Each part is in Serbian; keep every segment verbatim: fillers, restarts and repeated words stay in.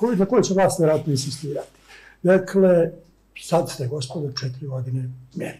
na kojoj će vlast vjerojatno insistirati. Dakle, sad ste, gospodo, četiri godine mjeri.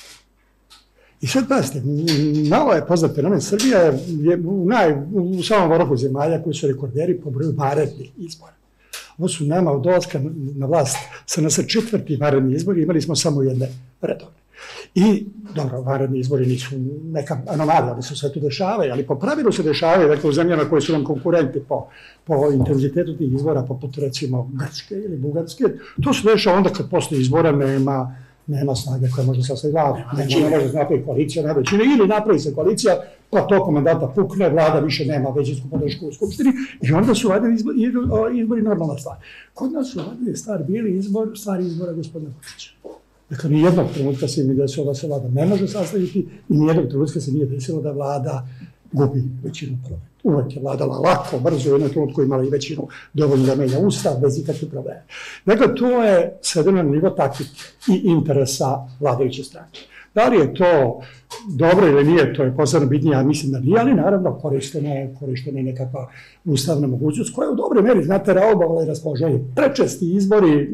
I sad, pazite, malo je poznat fenomen. Srbija je u, naj, u samom vrhu zemalja koji su rekorderi po broju vanrednih izbora. Ovo su nama od dolaska na vlast sa nas četvrti vanredni izbori, imali smo samo jedne redovne. I, dobro, vanredni izbori nisu neka anomalija, oni se sve tu dešavaju, ali po pravilu se dešavaju, dakle, u zemljama koje su nam konkurenti po, po intenzitetu tih izbora, poput, recimo, Grčke ili Bugarske, to se dešava onda kad posle izbora nema, nema snage koja može sastaviti vladu. Ne može se napravi koalicija, ne većine, ili napravi se koalicija, pa tokom mandata pukne, vlada više nema većinsku podršku u Skupštini i onda su vanredni izbori, izbori normalna stvar. Kod nas su vanredni stvar bili izbor, stvari izbora gospodina Vučića. Dakle, nijednog trenutka se nije desilo da se vlada ne može sastaviti i nijednog trenutka se nije desilo da vlada gubi većinu parlamenta. Uvijek je vladala lako, brzo, u jednom trenutku imala i većinu dovoljno da menja ustav, bez ikakve probleme. Dakle, to je svedeno na nivo taktike i interesa vladajuće stranke. Da li je to dobro ili nije, to je posebno bitnije, ja mislim da nije, ali naravno korištena je, korištena je nekakva ustavna mogućnost koja je u dobroj meri, znate, raobovala i raspoloženje. Prečesti izbori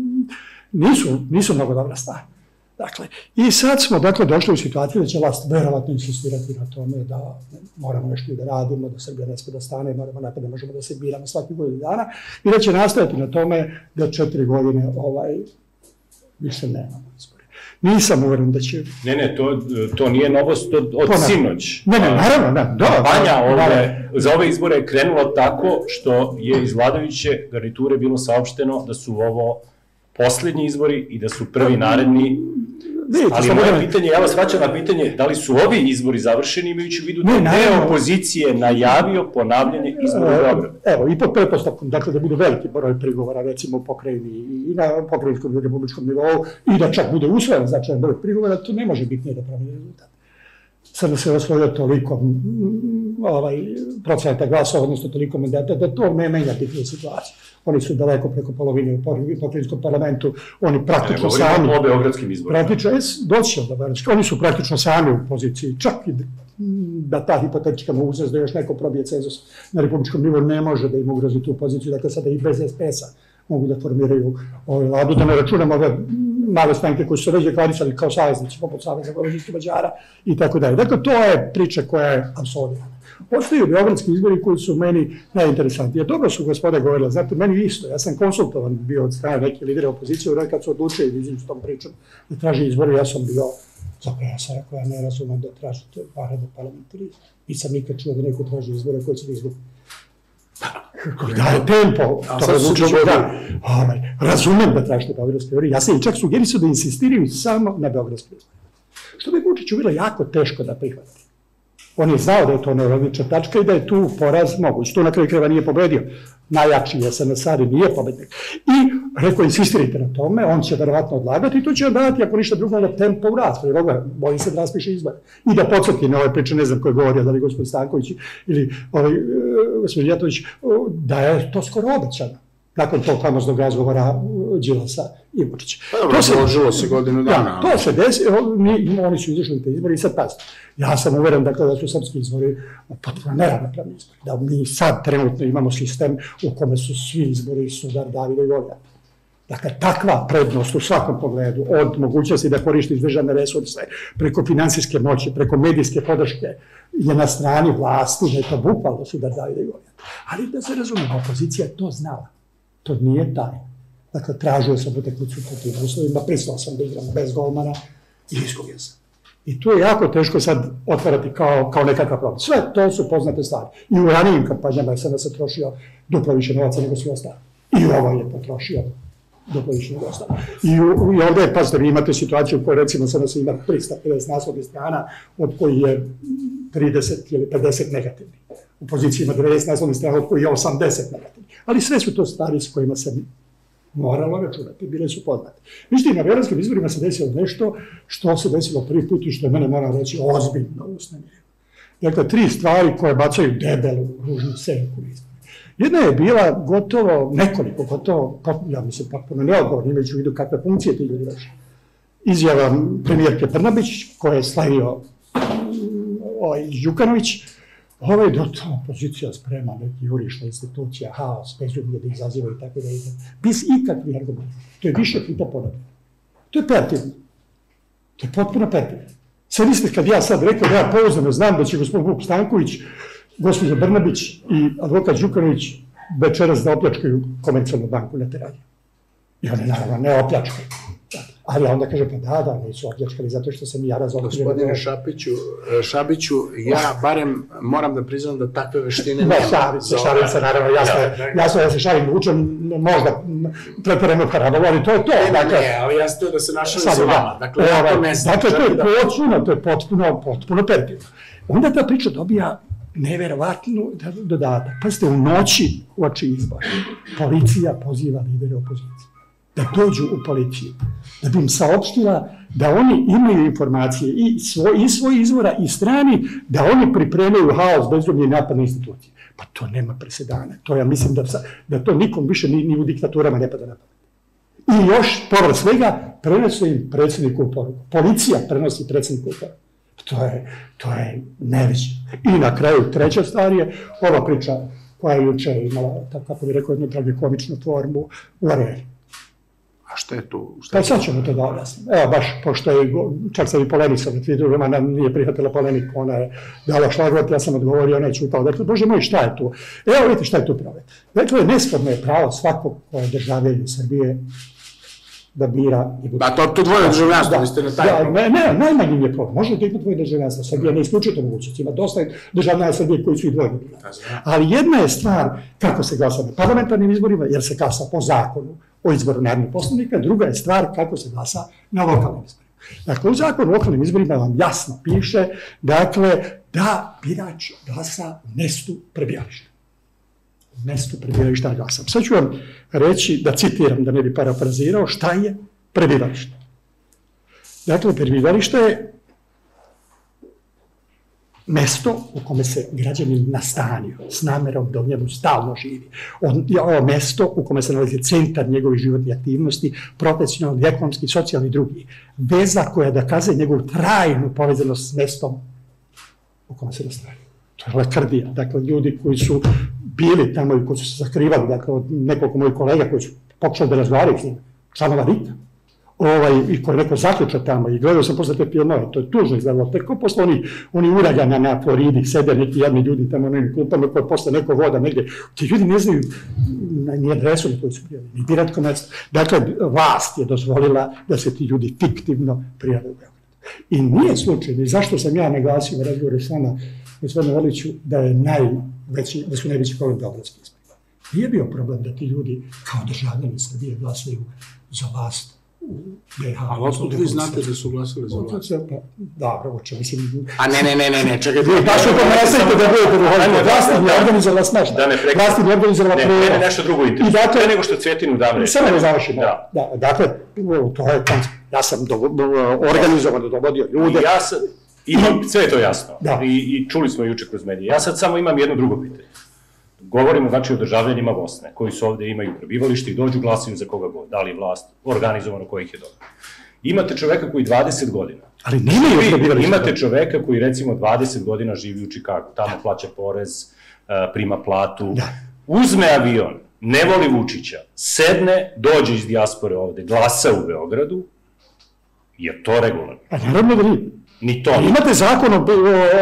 nisu, nisu mnogo dobra stvar. Dakle, i sad smo, dakle, došli u situaciju da će vlast verovatno insistirati na tome da moramo nešto da radimo, da Srbija ne sme da stane, moramo napad, ne možemo da se biramo svaki godinu dana i da će nastaviti na tome da četiri godine ovaj, više nemamo izbori. Nisam uveren da će... Ne, ne, to, to nije novost od, od sinoć. Ne, ne, naravno, ne. Kampanja ovde, za ove izbore je krenulo tako što je iz vladajuće garniture bilo saopšteno da su ovo posljednji izbori i da su prvi naredni. Ali moje pitanje, ja vas vraćam na pitanje, da li su ovi izbori završeni imajući u vidu da je deo opozicije najavio ponavljanje izbora u Beogradu? Evo, i pod pretpostavkom, dakle, da bude veliki broj prigovora, recimo u pokrajini i na pokrajinskom i republičkom nivou, i da čak bude usvojen značajan broj prigovora, to ne može biti nije da promeni rezultat. Sada se osvojio toliko ovaj, procenta glasova, odnosno toliko mandata, da to ne menja bitniju situaciju. Oni su daleko preko polovine u pokrajinskom parlamentu, oni praktično sami... Ne, o beogradskim izborima. Praktično, doći do beogradskih, oni su praktično sami u poziciji, čak i da ta hipotetička mogućnost da još neko probije cenzus na republičkom nivou ne može da im ugrozi tu poziciju, dakle sada i bez es pe es-a mogu da formiraju ovaj vladu, da ne računamo ove male stranke koje su se već deklarisali kao saveznici, poput Saveza vojvođanskih Mađara i tako dalje. Dakle, to je priča koja je apsolvirana. Ostaju beogradski izbori koji su meni najinteresantniji. Dobro su gospode govorila, znate, meni isto, ja sam konsultovan bio od strane neke lidere opozicije, u kad su odlučili da izađu s tom pričom da traži izbori, ja sam bio, zapravo ja sam rekao, ja ne razumem da tražite vanredne parlamentarizme. Nisam nikad čuo da neko traži izbore koji će da izgubi. Da je tempo, to odlučimo da. Razumem da tražite beogradske izbore, ja sam i čak sugerisao da insistiraju samo na beogradske izbore. Što bi Vučiću bilo jako teško da prihvati. On je znao da je to neuralgična tačka i da je tu poraz moguć. Tu na kraju krajeva nije pobedio. Najjači je es en es ali nije pobednik. I rekao, insistirajte na tome, on će verovatno odlagati i to će dati, ako ništa drugo, da tempo u raspravi. Bojim se da raspiše izbore. I da podsjeti na ove priče, ne znam ko je govorio, da li gospodin Stanković ili ovaj, gospodin Jatović, da je to skoro obećano. Nakon tog famoznog razgovora Đilasa i Vučića. To se odložilo se godinu dana. To se desi, oni su izašli na te izbore i sad pazite. Ja sam uveren dakle, da su srpski izbori potpuno neravnopravni izbori. Da mi sad trenutno imamo sistem u kome su svi izbori sudar Davida i Golijata. Dakle, takva prednost u svakom pogledu, od mogućnosti da koristiš državne resurse, preko finansijske moći, preko medijske podrške, je na strani vlasti, da je to bukvalno sudar Davida i Golijata. Ali da se razumemo, opozicija je to znala. To nije taj. Dakle, tražio sam utakmicu po tim uslovima, pristao sam da igram bez golmana i izgubio sam. I tu je jako teško sad otvarati kao, kao nekakav problem. Sve to su poznate stvari. I u ranijim kampanjama es en es trošio duplo više novaca nego svi ostali. I ovo je potrošio duplo više nego ostali. I, I ovdje je, pazite, vi imate situaciju u kojoj recimo es en es ima tristo pedeset naslovnih strana, od koji je trideset ili pedeset negativnih. U poziciji ima devedeset naslovnih strana, od koji je osamdeset negativnih. Ali sve su to stvari s kojima se moralo računati, bile su poznate. Vište, na beogradskim izborima se desilo nešto što se desilo prvi put i što je mene, moram reći, ozbiljno usnemljeno. Dakle, tri stvari koje bacaju debelu, ružnu senku izbora. Jedna je bila gotovo, nekoliko, gotovo, ja mislim, potpuno neodgovorno, imajući u vidu kakve funkcije ti ljudi vrši. Izjava premijerke Brnabić, koja je slavio Đukanović, ovaj do to opozicija sprema, neki jurišna institucija, haos, bezumlje da izaziva i tako da ide. Bez ikakvih argumenta. To je više puta ponavljeno. To je perfidno. To je potpuno perfidno. Sad mislite kad ja sad rekao da ja pouzdano znam da će gospodin Vuk Stanković, gospođa Brnabić i advokat Đukanović večeras da opljačkaju Komercijalnu banku na Teraziju. I oni naravno ne opljačkaju. Ali onda kaže, pa da, da, nisu opljačkali zato što sam ja razotkrio. Gospodine Šapiću, Šabiću, ja barem moram da priznam da takve veštine nema. Ne, šalim se, šalim se, naravno, jasno ja se šalim učem, možda pretvoreno parabolu, ali to je to. Ne, ali ja sam da se našalim sa vama. Dakle, ja to ne znam. Dakle, to je potpuno, to je potpuno, potpuno perfidno. Onda ta priča dobija neverovatnu dodatak. Pazite, u noći uoči izbora policija poziva lidere opozicije da dođu u policiju, da bi im saopštila da oni imaju informacije i svoj, i svoj izvora i strani, da oni pripremaju haos, bezumlje i napad na institucije. Pa to nema presedana. To ja mislim da, da to nikom više ni, ni u diktaturama ne pada na pamet. I još, povrh svega, prenose im predsjednikovu poruku. Policija prenosi predsjednikovu poruku. To je, to je neviđeno. I na kraju, treća stvar je ova priča koja je juče imala, tako kako bi rekao, jednu tragikomičnu formu u Areni. A šta je tu? Pa sad ćemo to da objasnim. Evo baš, pošto je, čak sam i polemicom na Twitteru, ona nije prihvatila polemiku, ona je dala šlagvort, ja sam odgovorio, neću upao. Dakle, Bože moj, šta je tu? Evo vidite šta je tu problem. Dakle, nesporno je pravo svakog koje državljanina Srbije da bira i bude. Pa to, to dvoje državljanstva, vi ste na taj. Ne, ne, najmanji je problem. Može da ima dvoje državljanstva. Srbija ne isključuje mogućnost. Ima dosta državljana Srbije koji su i dvoje državljanstva. Ali jedna je stvar kako se glasa na parlamentarnim izborima, jer se glasa po zakonu o izboru narodnih poslanika, druga je stvar kako se glasa na lokalnim izborima. Dakle, u zakonu o lokalnim izborima vam jasno piše, dakle, da birač glasa u mestu prebivališta. U mestu prebivališta glasa. Sad ću vam reći, da citiram, da ne bi parafrazirao, šta je prebivalište. Dakle, prebivalište je mesto u kome se građanin nastanio s namerom da u njemu stalno živi. On je ovo mesto u kome se nalazi centar njegovih životnih aktivnosti, profesionalni, ekonomski, socijalni i drugi. Veza koja dokazuje njegovu trajnu povezanost s mestom u kome se nastanio. To je lakrdija. Dakle, ljudi koji su bili tamo i koji su se zakrivali, dakle, od nekoliko mojih kolega koji su pokušali da razgovaraju s njima, članova RIK-a, ovaj, i koji je neko zaključa tamo i gledao sam posle te filmove, to je tužno izgledalo, tako posle oni, oni uragana na Floridi, sede neki jedni ljudi tamo na ovim klupama koje posle neko voda negde, ti ljudi ne znaju ni adresu na koju su prijavili, ni biratko mesto. Dakle, vlast je dozvolila da se ti ljudi fiktivno prijave u Beogradu. I nije slučajno, i zašto sam ja naglasio u razgovoru s vama, gospodine Orliću, da je najveći, da su najveći problem beogradski izbori. Nije bio problem da ti ljudi kao državljani Srbije glasaju za vlast u B iH. Ali otkud vi znate da su glasali za vlast? Da, rovoče, mislim... A ne, ne, ne, ne, ne, čekaj. Baš u tome nastavite da budete duhovni. Vlast je organizovala smešta. Vlast je organizovala prvo. Ne, ne, nešto drugo interesuje. Pre nego što Cvjetinu dam reći. Samo ne završimo. Dakle, to je koncept. Ja sam organizovano dovodio ljude. Ja sam... Imam, sve je to jasno. I, I čuli smo juče kroz medije. Ja sad samo imam jedno drugo pitanje. Govorimo znači o državljanima Bosne, koji su ovde imaju prebivalište i dođu glasaju za koga god, da li vlast, organizovano kojih je dobro. Imate čoveka koji dvadeset godina. Ali nemaju prebivalište. Imate čoveka koji recimo dvadeset godina živi u Čikagu, tamo plaća porez, prima platu, uzme avion, ne voli Vučića, sedne, dođe iz dijaspore ovde, glasa u Beogradu, je to regularno? A naravno da nije. Ni to. Imate zakon o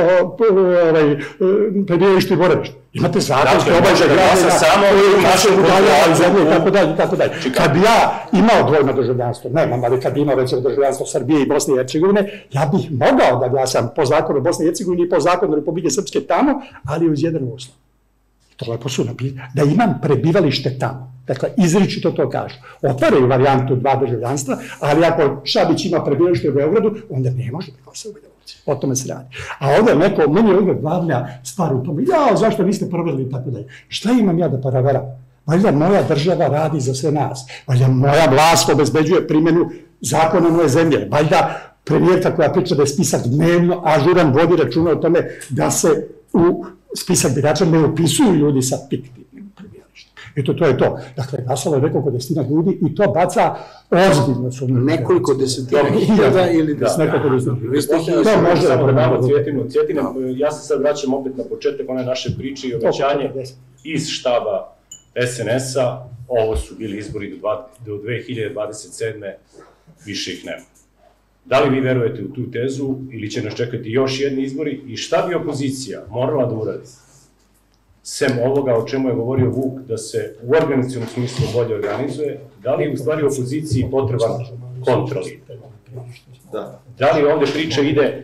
prebivalištu i boravištu. Imate zakon što obaveže glasa samo u našem kontrolu i tako dalje, i tako dalje. Kad bi ja imao dvojno državljanstvo, nemam, ali kad bi imao recimo državljanstvo Srbije i Bosne i Hercegovine, ja bih mogao da glasam po zakonu Bosne i Hercegovine i po zakonu Republike Srpske tamo, ali uz jedan uslov. To lepo su napisali, da imam prebivalište tamo. Dakle, izričito to kažu. Otvaraju varijantu dva državljanstva, ali ako Šabić ima prebivalište u Beogradu, onda ne može da glasa u Beogradu. O tome se radi. A ovdje neko, meni je uvijek glavna stvar u tome, ja, zašto niste provjerili i tako dalje. Šta imam ja da paraveram? Valjda moja država radi za sve nas. Valjda moja vlast obezbeđuje primjenu zakona moje zemlje. Valjda premijerka koja priča da je spisak dnevno ažuran vodi računa o tome da se u spisak birača ne upisuju ljudi sa fiktivnim prebivalištem. Eto, to je to. Dakle, glasalo je nekoliko desetina ljudi i to baca ozbiljno sumnju. Nekoliko desetina hiljada ili nekoliko desetina. To može samo da damo Cvjetinu. Cvjetina, ja se sad vraćam opet na početak one naše priče i obećanje iz štaba S N S-a. Ovo su bili izbori do dve hiljade dvadeset sedme. Više ih nema. Da li vi verujete u tu tezu ili će nas čekati još jedni izbori i šta bi opozicija morala da uradi? Sem ovoga o čemu je govorio Vuk, da se u organizacionom smislu bolje organizuje, da li je u stvari opoziciji potreban kontrolider? Da li ovde priča ide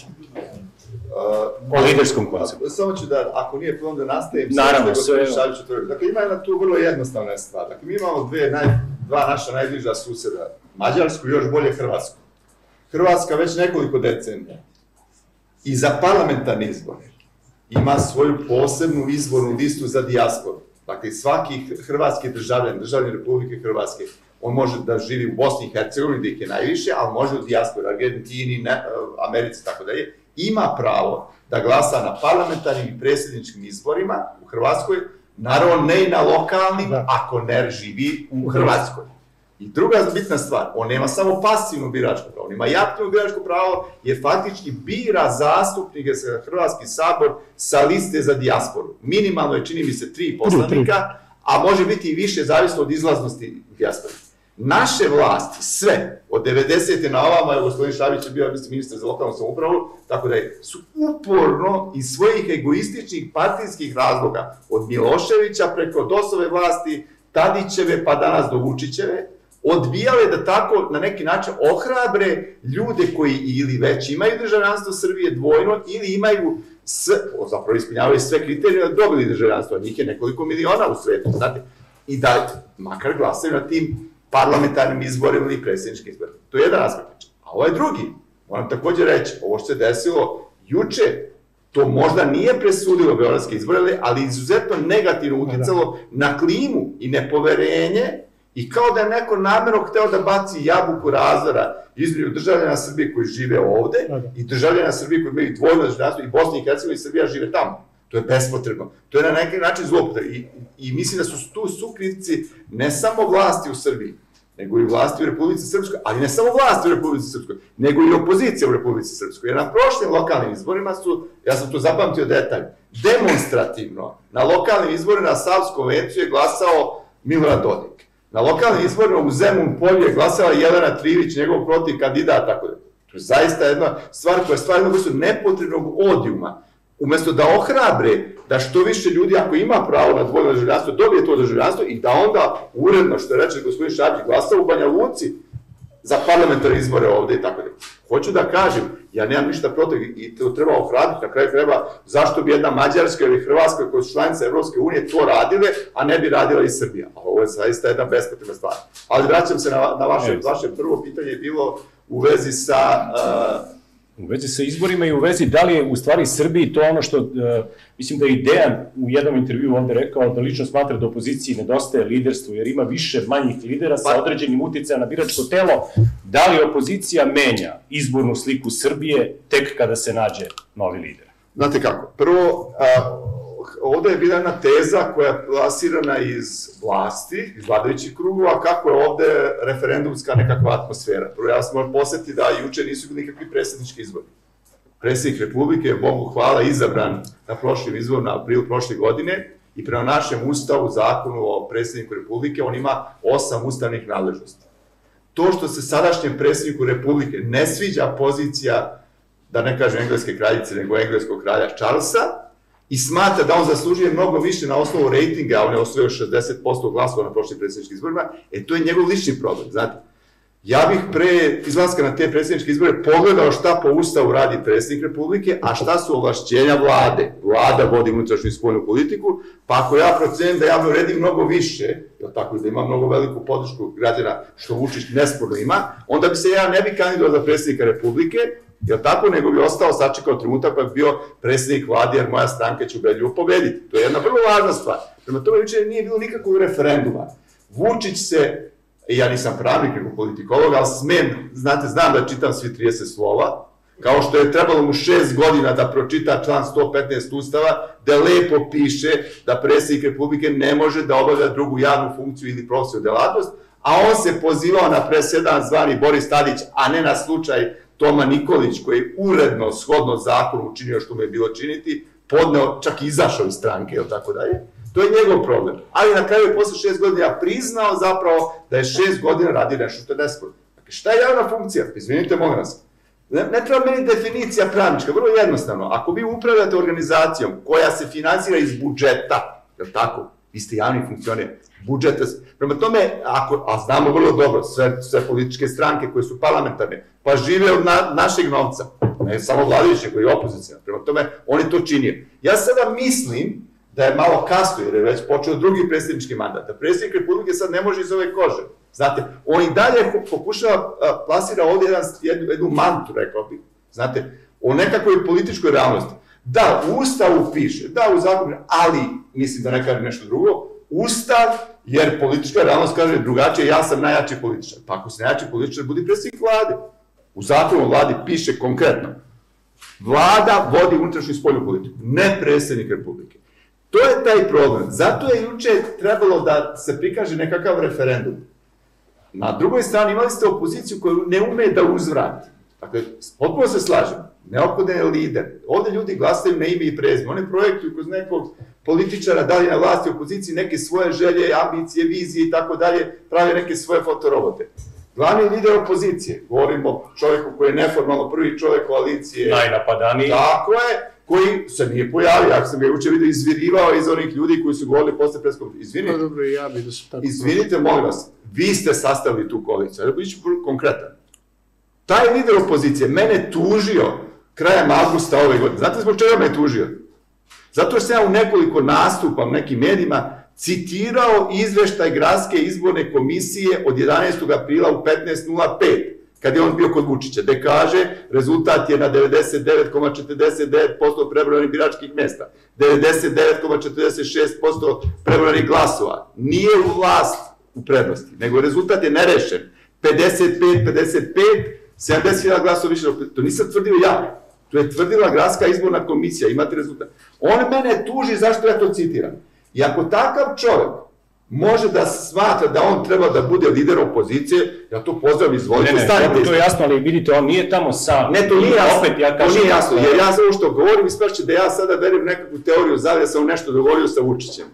o liderskom konceptu? Samo ću da, ako nije problem da nastavim, naravno, sve. Dakle, ima jedna tu vrlo jednostavna stvar. Dakle, mi imamo dva naša najbliža suseda, Mađarsku i još bolje Hrvatsku. Hrvatska već nekoliko decenija i za parlamentarni izbor ima svoju posebnu izbornu listu za dijasporu. Dakle, svaki hrvatski državljan, državljan Republike Hrvatske, on može da živi u Bosni i Hercegovini, gde ih je najviše, ali može u dijasporu, Argentini, Americi, tako dalje, ima pravo da glasa na parlamentarnim i predsjedničkim izborima u Hrvatskoj, naravno ne i na lokalnim, ako ne živi u Hrvatskoj. I druga bitna stvar, on nema samo pasivno biračko pravo, on ima i aktivno biračko pravo, jer faktički bira zastupnike za Hrvatski sabor sa liste za dijasporu. Minimalno je, čini mi se, tri poslanika, a može biti i više, zavisno od izlaznosti dijaspore. Naše vlasti, sve, od devedesete na ovama, je gospodin Šabić je bio ministar za lokalnu samoupravu, tako da su uporno iz svojih egoističnih partijskih razloga, od Miloševića preko DOS-ove vlasti, Tadićeve pa danas do Vučićeve, odbijale da tako na neki način ohrabre ljude koji ili već imaju državljanstvo Srbije dvojno ili imaju, zapravo ispunjavaju sve kriterije da dobili državljanstvo, a njih je nekoliko miliona u svetu, znate, i da makar glasaju na tim parlamentarnim izborima ili predsjedničkim izborima. To je jedan aspekt priče. A ovo je drugi. Moram također reći, ovo što se desilo juče, to možda nije presudilo beogradske izbore, ali izuzetno negativno uticalo na klimu i nepoverenje i kao da je neko namjerno hteo da baci jabuku razdora između državljana Srbije koji žive ovde i državljana Srbije koji imaju dvojno državljanstvo i Bosna i Hercegovina i Srbija žive tamo. To je bespotrebno. To je na neki način zloupotreba. I mislim da su tu sukrivci ne samo vlasti u Srbiji, nego i vlasti u Republici Srpskoj, ali ne samo vlasti u Republici Srpskoj, nego i opozicija u Republici Srpskoj. Jer na prošlim lokalnim izborima su, ja sam tu zapamtio detalj, demonstrativno na lokalnim izborima na Savskom vencu je glasao Milorad Dodik. Na lokalnim izborima u Zemun polju je glasala Jelena Trivić, njegov protiv kandidat, tako da. To je zaista jedna stvar koja je stvar jednog vrstu nepotrebnog odijuma. Umesto da ohrabre da što više ljudi, ako ima pravo na dvojno državljanstvo, dobije to državljanstvo i da onda uredno, što je reče gospodin Šabić, glasa u Banja Luci za parlamentarne izbore ovde i tako da. Hoću da kažem, ja nemam ništa protiv i to treba ohrabriti, na kraju treba, zašto bi jedna Mađarska ili Hrvatska koja su članice Evropske unije to radile, a ne bi radila i Srbija. A ovo je zaista jedna bespotrebna stvar. Ali vraćam se na vaše prvo pitanje, je bilo u vezi sa... U vezi sa izborima i u vezi da li je u stvari Srbiji to ono što, mislim da je Dejan u jednom intervju ovde rekao da lično smatra da opoziciji nedostaje liderstvo jer ima više manjih lidera sa određenim uticajem na biračko telo. Da li opozicija menja izbornu sliku Srbije tek kada se nađe novi lider? Znate kako, prvo, ovde je bila jedna teza koja je plasirana iz vlasti, iz vladajućih krugova, kako je ovde referendumska nekakva atmosfera. Prvo, ja sam moram posjetiti da juče nisu bili nikakvi predsjednički izbori. Predsjednik Republike je, Bogu hvala, izabran na prošlim izboru, na aprilu prošle godine i prema našem ustavu, zakonu o predsjedniku Republike, on ima osam ustavnih nadležnosti. To što se sadašnjem predsjedniku Republike ne sviđa pozicija, da ne kažem engleske kraljice, nego engleskog kralja Charlesa, i smatra da on zaslužuje mnogo više na osnovu rejtinga, a on je osvojio šezdeset posto glasova na prošlim predsjedničkim izborima, e to je njegov lični problem, znate. Ja bih pre izlaska na te predsjedničke izbore pogledao šta po ustavu radi predsjednik Republike, a šta su ovlašćenja vlade. Vlada vodi unutrašnju i spoljnu politiku, pa ako ja procenim da ja me uredim mnogo više, tako da ima mnogo veliku podršku građana, što Vučić nesporno ima, onda bi se ja ne bi kandidovao za predsjednika Republike, jer tako, nego bi ostao, sačekao trenutak pa bi bio predsjednik vlade, jer moja stranka će ubedljivo pobediti. To je jedna vrlo važna stvar. Prema tome, juče nije bilo nikakvog referenduma. Vučić se, ja nisam pravnik, nego politikolog, ali smem, znate, znam da čitam svi trideset slova, Kao što je trebalo mu šest godina da pročita član sto petnaest Ustava, da lepo piše da predsjednik Republike ne može da obavlja drugu javnu funkciju ili profesionalnu delatnost, a on se pozivao na presedan zvani Boris Tadić, a ne na slučaj Toma Nikolić, koji je uredno, shodno zakonu učinio što mu je bilo činiti, podneo, čak i izašao iz stranke, ili tako dalje. To je njegov problem. Ali na kraju je posle šest godina priznao zapravo da je šest godina radi nešto što je nesporno. Dakle, šta je javna funkcija? Izvinite, molim vas. Ne, ne treba meni definicija pravnička, vrlo jednostavno. Ako vi upravljate organizacijom koja se finansira iz budžeta, je li tako? Vi ste javni funkcioner, budžeta. Prema tome, ako, a znamo vrlo dobro, sve, sve političke stranke koje su parlamentarne, pa žive od na, našeg novca, ne samo vladajuće koji je opozicija. Prema tome, oni to čini. Ja sada mislim da je malo kasno, jer je već počeo drugi predsjednički mandat. Da predsjednik Republike sad ne može iz ove kože. Znate, on i dalje pokušava, plasira ovdje jedan, jednu, jednu mantru, rekao bih. Znate, o nekakvoj političkoj realnosti. Da, u Ustavu piše, da, u zakonu, ali, mislim da ne kaže nešto drugo, Ustav, jer politička realnost kaže drugačije, ja sam najjači političar. Pa ako si najjači političar, budi predsjednik vlade. U zakonu o vladi piše konkretno. Vlada vodi unutrašnju i spoljnu politiku, ne predsjednik Republike. To je taj problem. Zato je juče trebalo da se prikaže nekakav referendum. Na drugoj strani imali ste opoziciju koju ne ume da uzvrati. Dakle, potpuno se slažem. Neophodan je lider. Ovdje ljudi glasaju na ime i prezime. Oni projektuju kroz nekog političara, da li na vlasti, opoziciji, neke svoje želje, ambicije, vizije i tako dalje, prave neke svoje fotorobote. Glavni lider opozicije, govorimo o čovjeku koji je neformalno prvi čovjek koalicije. Najnapadaniji. Tako je, koji se nije pojavio, ako sam ga juče vidio, izvirivao iz onih ljudi koji su govorili posle preskonferencije. Izvinite, no, dobro, ja bi da su tako izvinite, molim vas, vi ste sastavili tu koaliciju, ali biću konkretan. Taj lider opozicije mene tužio krajem avgusta ove godine. Znate zbog čega me tužio? Zato što sam ja u nekoliko nastupa u nekim medijima citirao izveštaj Gradske izborne komisije od jedanaestog aprila u petnaest nula pet, kad je on bio kod Vučića, gde kaže rezultat je na devedeset devet zarez četrdeset devet posto prebrojanih biračkih mesta, devedeset devet zarez četrdeset šest posto prebrojanih glasova. Nije u vlast u prednosti, nego rezultat je nerešen. pedeset pet pedeset pet, sedamdeset hiljada glasova više. To nisam tvrdio ja. To je tvrdila Gradska izborna komisija. Imate rezultat. On mene tuži zašto ja to citiram. I ako takav čovjek može da smatra da on treba da bude lider opozicije, ja to pozdravim, izvolite. Ne, ne, to je jasno, ali vidite, on nije tamo sam. Ne, to nije jasno, opet, ja kažem, to nije jasno, jer ja za ovo što govorim, isprašće da ja sada verim nekakvu teoriju zavlja sam nešto dogovorio sa Vučićem.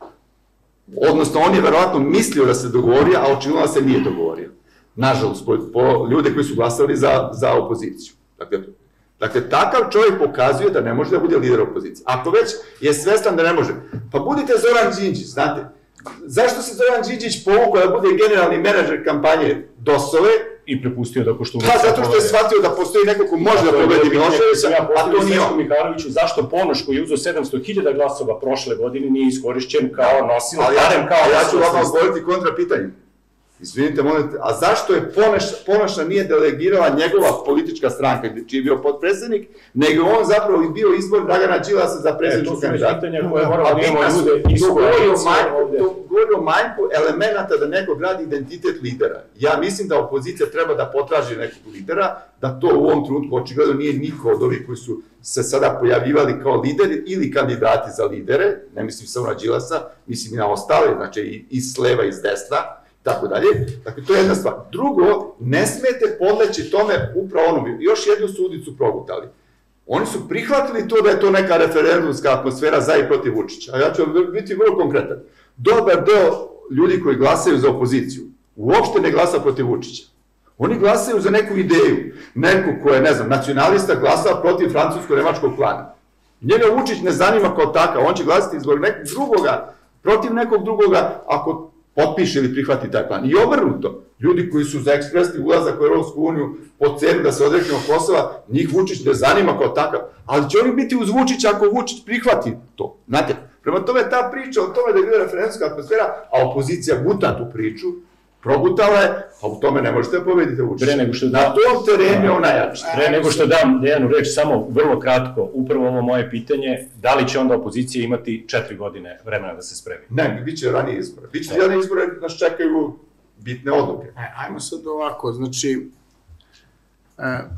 Odnosno, on je verovatno mislio da se dogovorio, a očigledno se nije dogovorio. Nažalost, po, po ljude koji su glasali za, za opoziciju. Dakle, Dakle, takav čovjek pokazuje da ne može da bude lider opozicije. Ako već je svestan da ne može, pa budite Zoran Đinđić, znate. Zašto se Zoran Đinđić povukao da bude generalni menadžer kampanje DOS-ove? I prepustio da Koštunicu... Pa zato što je shvatio da postoji neko ko može da pobedi Miloševića, a to nije on. Mihajloviću, zašto Ponoš koji je uzeo sedamsto hiljada glasova prošle godine nije iskorišćen kao nosilac, barem kao... Ja ću vam odgovoriti kontra pitanje. Izvinite, molite, a zašto je Ponoša nije delegirala njegova politička stranka, čiji je bio potpredsjednik, nego on zapravo i bio izbor Dragana Đilasa za predsjedničku kandidata. To su pitanja koje moramo da imamo ljude iz koalicije ovde. To govori o manjku elemenata da neko gradi identitet lidera. Ja mislim da opozicija treba da potraži nekog lidera, da to u ovom trenutku očigledno nije niko od ovih koji su se sada pojavljivali kao lideri ili kandidati za lidere, ne mislim samo na Đilasa, mislim i na ostale, znači i s leva i s desna, tako dalje. Dakle, to je jedna stvar. Drugo, ne smete podleći tome upravo onom. Još jednu sudicu progutali. Oni su prihvatili to da je to neka referendumska atmosfera za i protiv Vučića. A ja ću biti vrlo konkretan. Dobar deo ljudi koji glasaju za opoziciju uopšte ne glasa protiv Vučića. Oni glasaju za neku ideju. Neko ko je, ne znam, nacionalista glasa protiv francusko-nemačkog plana. Njega Vučić ne zanima kao takav. On će glasiti zbog nekog drugoga, protiv nekog drugoga, ako potpiše ili prihvati taj plan. I obrnuto, ljudi koji su za ekspresni ulazak u Evropsku uniju po cenu da se odreknemo Kosova, njih Vučić ne zanima kao takav, ali će oni biti uz Vučića ako Vučić prihvati to. Znate, prema tome ta priča o tome da je bila referendumska atmosfera, a opozicija guta tu priču, progutala je, a u tome ne možete da pobedite Vučića. Na tom terenu je on najjači. Pre nego što dam Dejanu reč, samo vrlo kratko, upravo ovo moje pitanje, da li će onda opozicija imati četiri godine vremena da se spremi? Ne, bit će ranije izbore. Bit će ranije izbore, nas čekaju bitne odluke. Ajmo sad ovako, znači,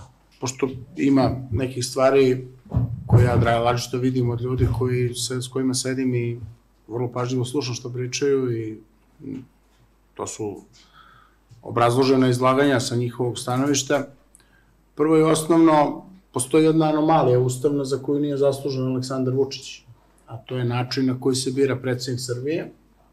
pošto ima nekih stvari koje ja različito vidim od ljudi koji se, s kojima sedim i vrlo pažljivo slušam što pričaju i to su obrazložena izlaganja sa njihovog stanovišta. Prvo i osnovno, postoji jedna anomalija ustavna za koju nije zaslužen Aleksandar Vučić, a to je način na koji se bira predsjednik Srbije,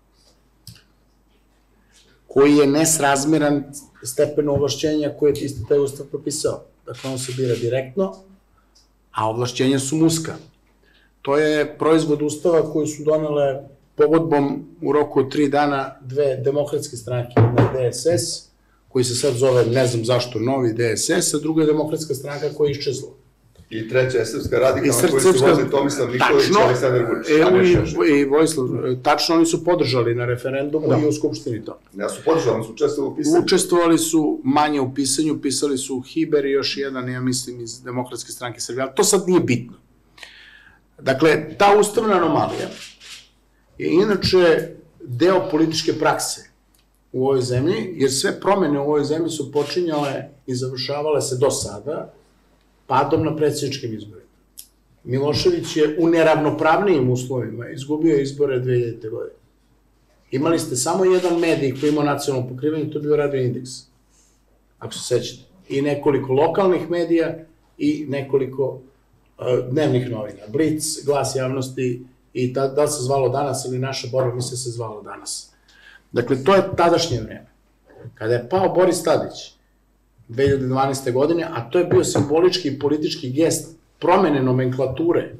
koji je nesrazmeran stepenu ovlašćenja koje je isti taj ustav propisao. Dakle, on se bira direktno, a ovlašćenja su muska. To je proizvod ustava koji su donele pogodbom u roku od tri dana dve demokratske stranke, jedna D S S, koji se sad zove, ne znam zašto, novi D S S, a druga je demokratska stranka koja je iščezla. I treća je Srpska radikalna koji su vozili Tomislav Nikolić i Aleksandar Vučić. I Vojislav, tačno, oni su podržali na referendumu i u Skupštini to. Ja su podržali, oni su učestvovali u pisanju. Učestvovali su manje u pisanju, pisali su Hiber i još jedan, ja mislim, iz Demokratske stranke Srbije, ali to sad nije bitno. Dakle, ta ustavna anomalija je inače deo političke prakse u ovoj zemlji, jer sve promene u ovoj zemlji su počinjale i završavale se do sada padom na predsjedničkim izborima. Milošević je u neravnopravnijim uslovima izgubio izbore dve hiljadite. godine. Imali ste samo jedan medij koji imao nacionalno pokrivanje, to je bio Radio Indeks, ako se sećate. I nekoliko lokalnih medija i nekoliko dnevnih novina. Blic, Glas javnosti i da li se zvalo Danas ili Naša borba, misle se zvalo Danas. Dakle, to je tadašnje vreme. Kada je pao Boris Tadić dve hiljade dvanaeste. godine, a to je bio simbolički i politički gest promene nomenklature,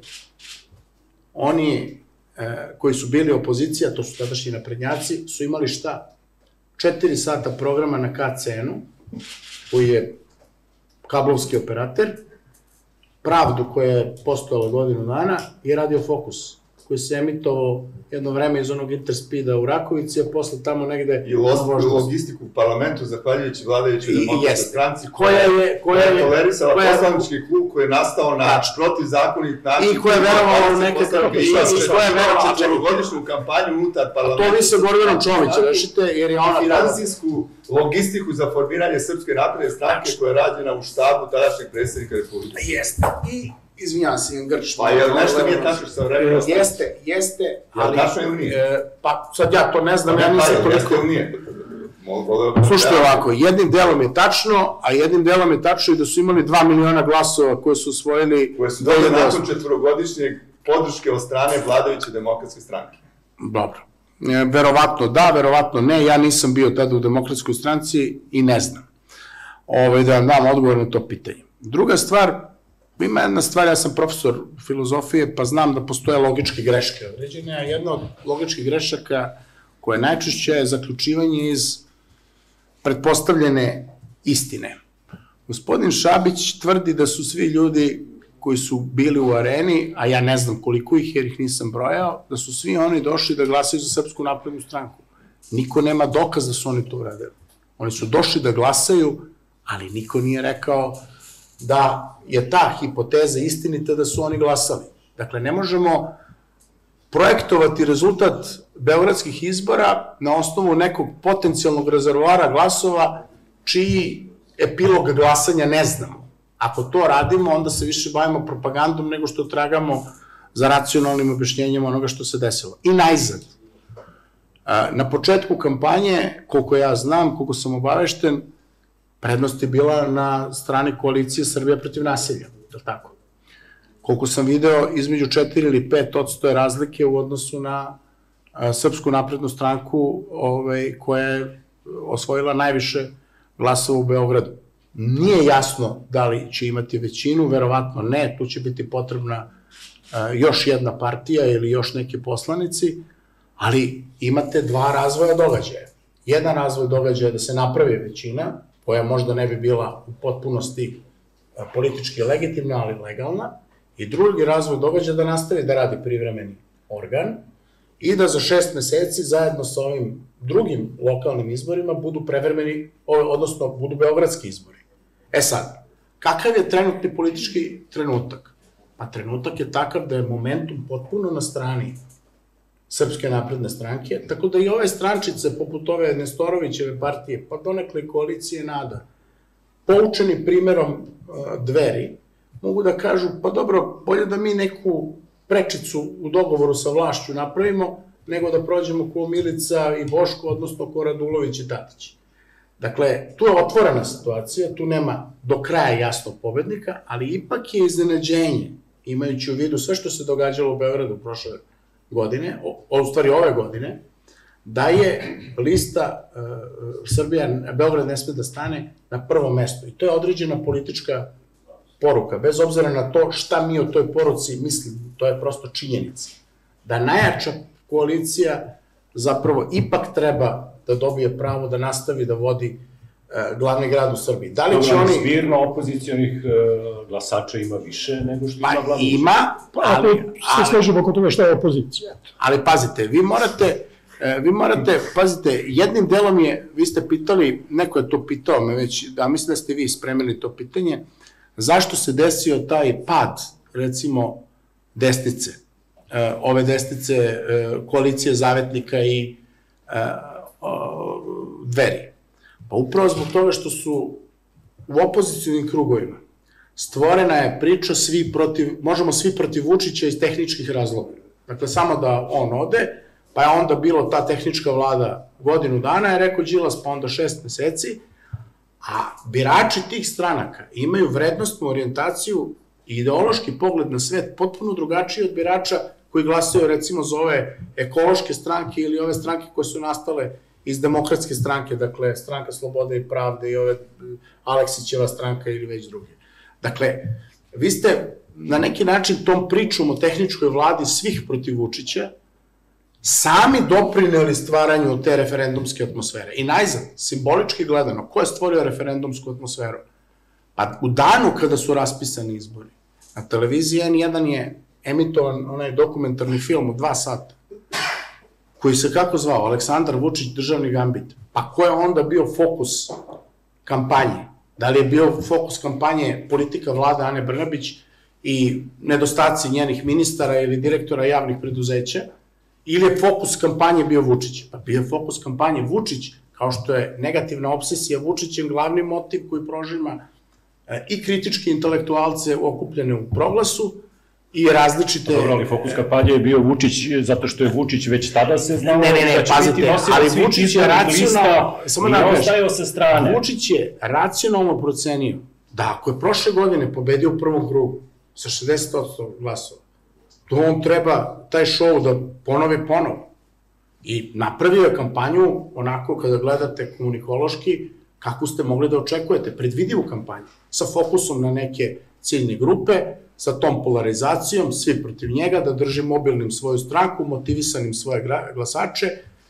oni koji su bili opozicija, to su tadašnji naprednjaci, su imali šta? Četiri sata programa na K C N-u, koji je kablovski operater, Pravdu koja je postojala godinu dana i Radio Fokus, koji se emitovao jedno vreme iz onog Interspeeda u Rakovici, a posle tamo negde... I logistiku u parlamentu, zahvaljujući vladajućoj demokratskoj stranci, koja je tolerisala poslanički klub koji je nastao na protivzakonit način. I koja je verovala u nekakav... I koja je verovala četvrogodišnju kampanju unutar parlamenta. To vi sa Gordanom Čomić rešite, jer je ona... Finansijsku logistiku za formiranje Srpske napredne stranke koja je rađena u štabu tadašnjeg predsjednika Republike. Jeste. I izvinjam se, imam grč. Pa jel nešto nije tačno što sam vremena ostavio? Jeste, jeste, ali... Jel tačno ili nije? Pa sad ja to ne znam, ja nisam toliko... Jeste ili nije? Slušajte ovako, jednim delom je tačno, a jednim delom je tačno i da su imali dva miliona glasova koje su osvojili... Koje su dobili nakon četvrogodišnjeg podrške od strane vladajuće demokratske stranke. Dobro. Verovatno da, verovatno ne, ja nisam bio tada u demokratskoj stranci i ne znam. Da vam dam odgovor na to pitanje. Druga stvar, ima jedna stvar, ja sam profesor filozofije, pa znam da postoje logičke greške određene, a jedna od logičkih grešaka koja najčešće je zaključivanje iz pretpostavljene istine. Gospodin Šabić tvrdi da su svi ljudi koji su bili u areni, a ja ne znam koliko ih jer ih nisam brojao, da su svi oni došli da glasaju za Srpsku naprednu stranku. Niko nema dokaz da su oni to uradili. Oni su došli da glasaju, ali niko nije rekao da je ta hipoteza istinita da su oni glasali. Dakle, ne možemo projektovati rezultat beogradskih izbora na osnovu nekog potencijalnog rezervoara glasova čiji epilog glasanja ne znamo. Ako to radimo, onda se više bavimo propagandom nego što tragamo za racionalnim objašnjenjem onoga što se desilo. I najzad, na početku kampanje, koliko ja znam, koliko sam obavešten, prednost je bila na strani koalicije Srbija protiv nasilja, je li tako? Koliko sam video, između četiri ili pet odstoje razlike u odnosu na Srpsku naprednu stranku koja je osvojila najviše glasova u Beogradu. Nije jasno da li će imati većinu, verovatno ne, tu će biti potrebna još jedna partija ili još neki poslanici, ali imate dva razvoja događaja. Jedan razvoj događaja je da se napravi većina, koja možda ne bi bila u potpunosti politički legitimna, ali legalna, i drugi razvoj događaja da nastavi da radi privremeni organ i da za šest meseci zajedno sa ovim drugim lokalnim izborima budu prevremeni, odnosno budu beogradski izbori. E sad, kakav je trenutni politički trenutak? Pa trenutak je takav da je momentum potpuno na strani Srpske napredne stranke, tako da i ove strančice, poput ove Nestorovićeve partije, pa donekle koalicije NADA, poučeni primerom Dveri, mogu da kažu, pa dobro, bolje da mi neku prečicu u dogovoru sa vlašću napravimo, nego da prođemo ko Milica i Boško, odnosno ko Radulović i Tatić. Dakle, tu je otvorena situacija, tu nema do kraja jasnog pobednika, ali ipak je iznenađenje, imajući u vidu sve što se događalo u Beogradu prošle godine, u stvari ove godine, da je lista Srbija, Beograd ne sme da stane na prvo mesto. I to je određena politička poruka, bez obzira na to šta mi o toj poruci mislimo, to je prosto činjenica. Da najjača koalicija zapravo ipak treba da dobije pravo da nastavi da vodi glavni grad u Srbiji. Da li će oni... Zbirno opozicijonih glasača ima više nego što ima glavni grad? Ima, ali... Se slažemo oko toga što je opozicija. Ali pazite, vi morate, vi morate, pazite, jednim delom je, vi ste pitali, neko je to pitao me već, da mislim da ste vi spremili to pitanje, zašto se desio taj pad, recimo, desnice, ove desnice koalicije Zavetnika i Dveri? Pa upravo zbog toga što su u opozicijalnim krugovima stvorena je priča svi protiv, možemo svi protiv Vučića iz tehničkih razloga. Dakle, samo da on ode, pa je onda bilo ta tehnička vlada godinu dana, je rekao Đilas, pa onda šest meseci, a birači tih stranaka imaju vrednostnu orijentaciju i ideološki pogled na svet potpuno drugačiji od birača koji glasaju recimo za ove ekološke stranke ili ove stranke koje su nastale iz demokratske stranke, dakle stranka Slobode i pravde i ove Aleksićeva stranka ili već druge. Dakle, vi ste na neki način tom pričom o tehničkoj vladi svih protiv Vučića sami doprineli stvaranju te referendumske atmosfere. I najzad, simbolički gledano, ko je stvorio referendumsku atmosferu? Pa u danu kada su raspisani izbori, na televiziji N jedan je emitovan onaj dokumentarni film u dva sata, koji se kako zvao, Aleksandar Vučić, državni gambit. Pa ko je onda bio fokus kampanje? Da li je bio fokus kampanje politika vlade Ane Brnabić i nedostaci njenih ministara ili direktora javnih preduzeća? Ili je fokus kampanje bio Vučić? Pa bio je fokus kampanje Vučić, kao što je negativna obsesija Vučićem glavni motiv koji prožima i kritički intelektualce okupljene u Proglasu, i različite... Dobro, ali fokus kampanje je bio Vučić, zato što je Vučić već tada se znao da će biti nosilac svih izbornih lista i ne ostajao sa strane. Vučić je racionalno procenio da ako je prošle godine pobedio u prvom krugu sa šezdeset posto glasova, to on treba taj show da ponovi ponovo. I napravio je kampanju onako kada gledate komunikološki kako ste mogli da očekujete, predvidivu kampanju, sa fokusom na neke ciljne grupe, sa tom polarizacijom, svi protiv njega, da drži mobilnim svoju stranku, motivisanim svoje glasače,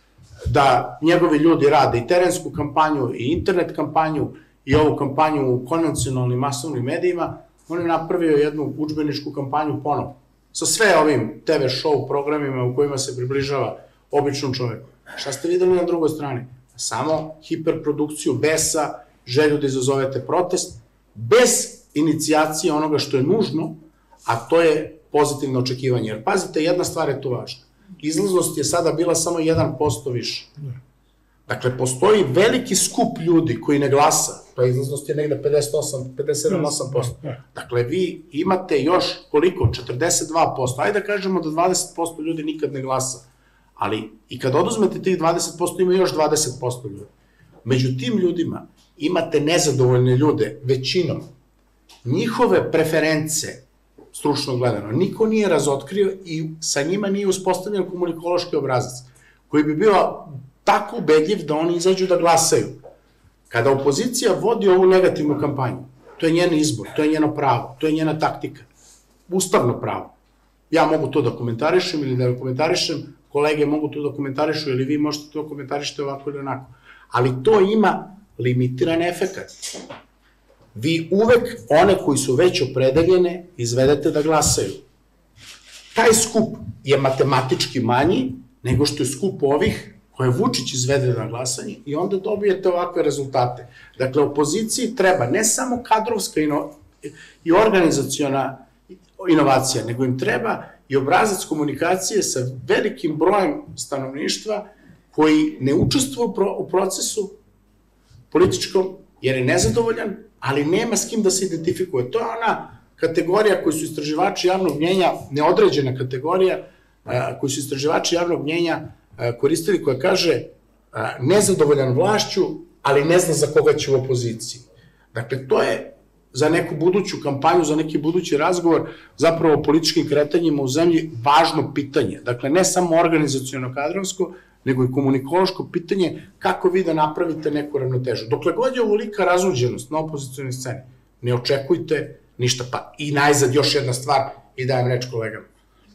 da njegovi ljudi rade i terensku kampanju, i internet kampanju, i ovu kampanju u konvencionalnim masovnim medijima. On je napravio jednu udžbeničku kampanju ponovo, sa sve ovim te ve show programima u kojima se približava običnom čoveku. Šta ste videli na drugoj strani? Samo hiperprodukciju besa, želju da izazovete protest, bez inicijacije onoga što je nužno, a to je pozitivno očekivanje. Jer pazite, jedna stvar je tu važna. Izlaznost je sada bila samo jedan posto više. Dakle, postoji veliki skup ljudi koji ne glasa, pa izlaznost je negde pedeset osam, pedeset sedam do osam posto. Dakle, vi imate još koliko? četrdeset dva posto. Ajde da kažemo da dvadeset posto ljudi nikad ne glasa. Ali i kad oduzmete tih dvadeset posto, ima još dvadeset posto ljudi. Među tim ljudima imate nezadovoljne ljude, većinom. Njihove preference, stručno gledano, niko nije razotkrio i sa njima nije uspostavljen komunikološki obrazac, koji bi bio tako ubedljiv da oni izađu da glasaju. Kada opozicija vodi ovu negativnu kampanju, to je njen izbor, to je njeno pravo, to je njena taktika, ustavno pravo. Ja mogu to da komentarišem ili da komentarišem, kolege mogu to da komentarišu ili vi možete to komentarišete ovako ili onako. Ali to ima limitiran efekat. Vi uvek one koji su već opredeljene izvedete da glasaju. Taj skup je matematički manji nego što je skup ovih koje Vučić izvede na glasanje i onda dobijete ovakve rezultate. Dakle, opoziciji treba ne samo kadrovska i organizaciona inovacija, nego im treba i obrazac komunikacije sa velikim brojem stanovništva koji ne učestvuju u procesu političkom jer je nezadovoljan, ali nema s kim da se identifikuje. To je ona kategorija koju su istraživači javnog mnjenja, neodređena kategorija, koju su istraživači javnog mnjenja koristili, koja kaže nezadovoljan vlašću, ali ne zna za koga će u opoziciji. Dakle, to je za neku buduću kampanju, za neki budući razgovor, zapravo o političkim kretanjima u zemlji, važno pitanje. Dakle, ne samo organizaciono-kadrovsko, nego i komunikološko pitanje kako vi da napravite neku ravnotežu. Dokle god je ovolika razuđenost na opozicijalnoj sceni, ne očekujte ništa. Pa i najzad još jedna stvar, i dajem reč kolegama.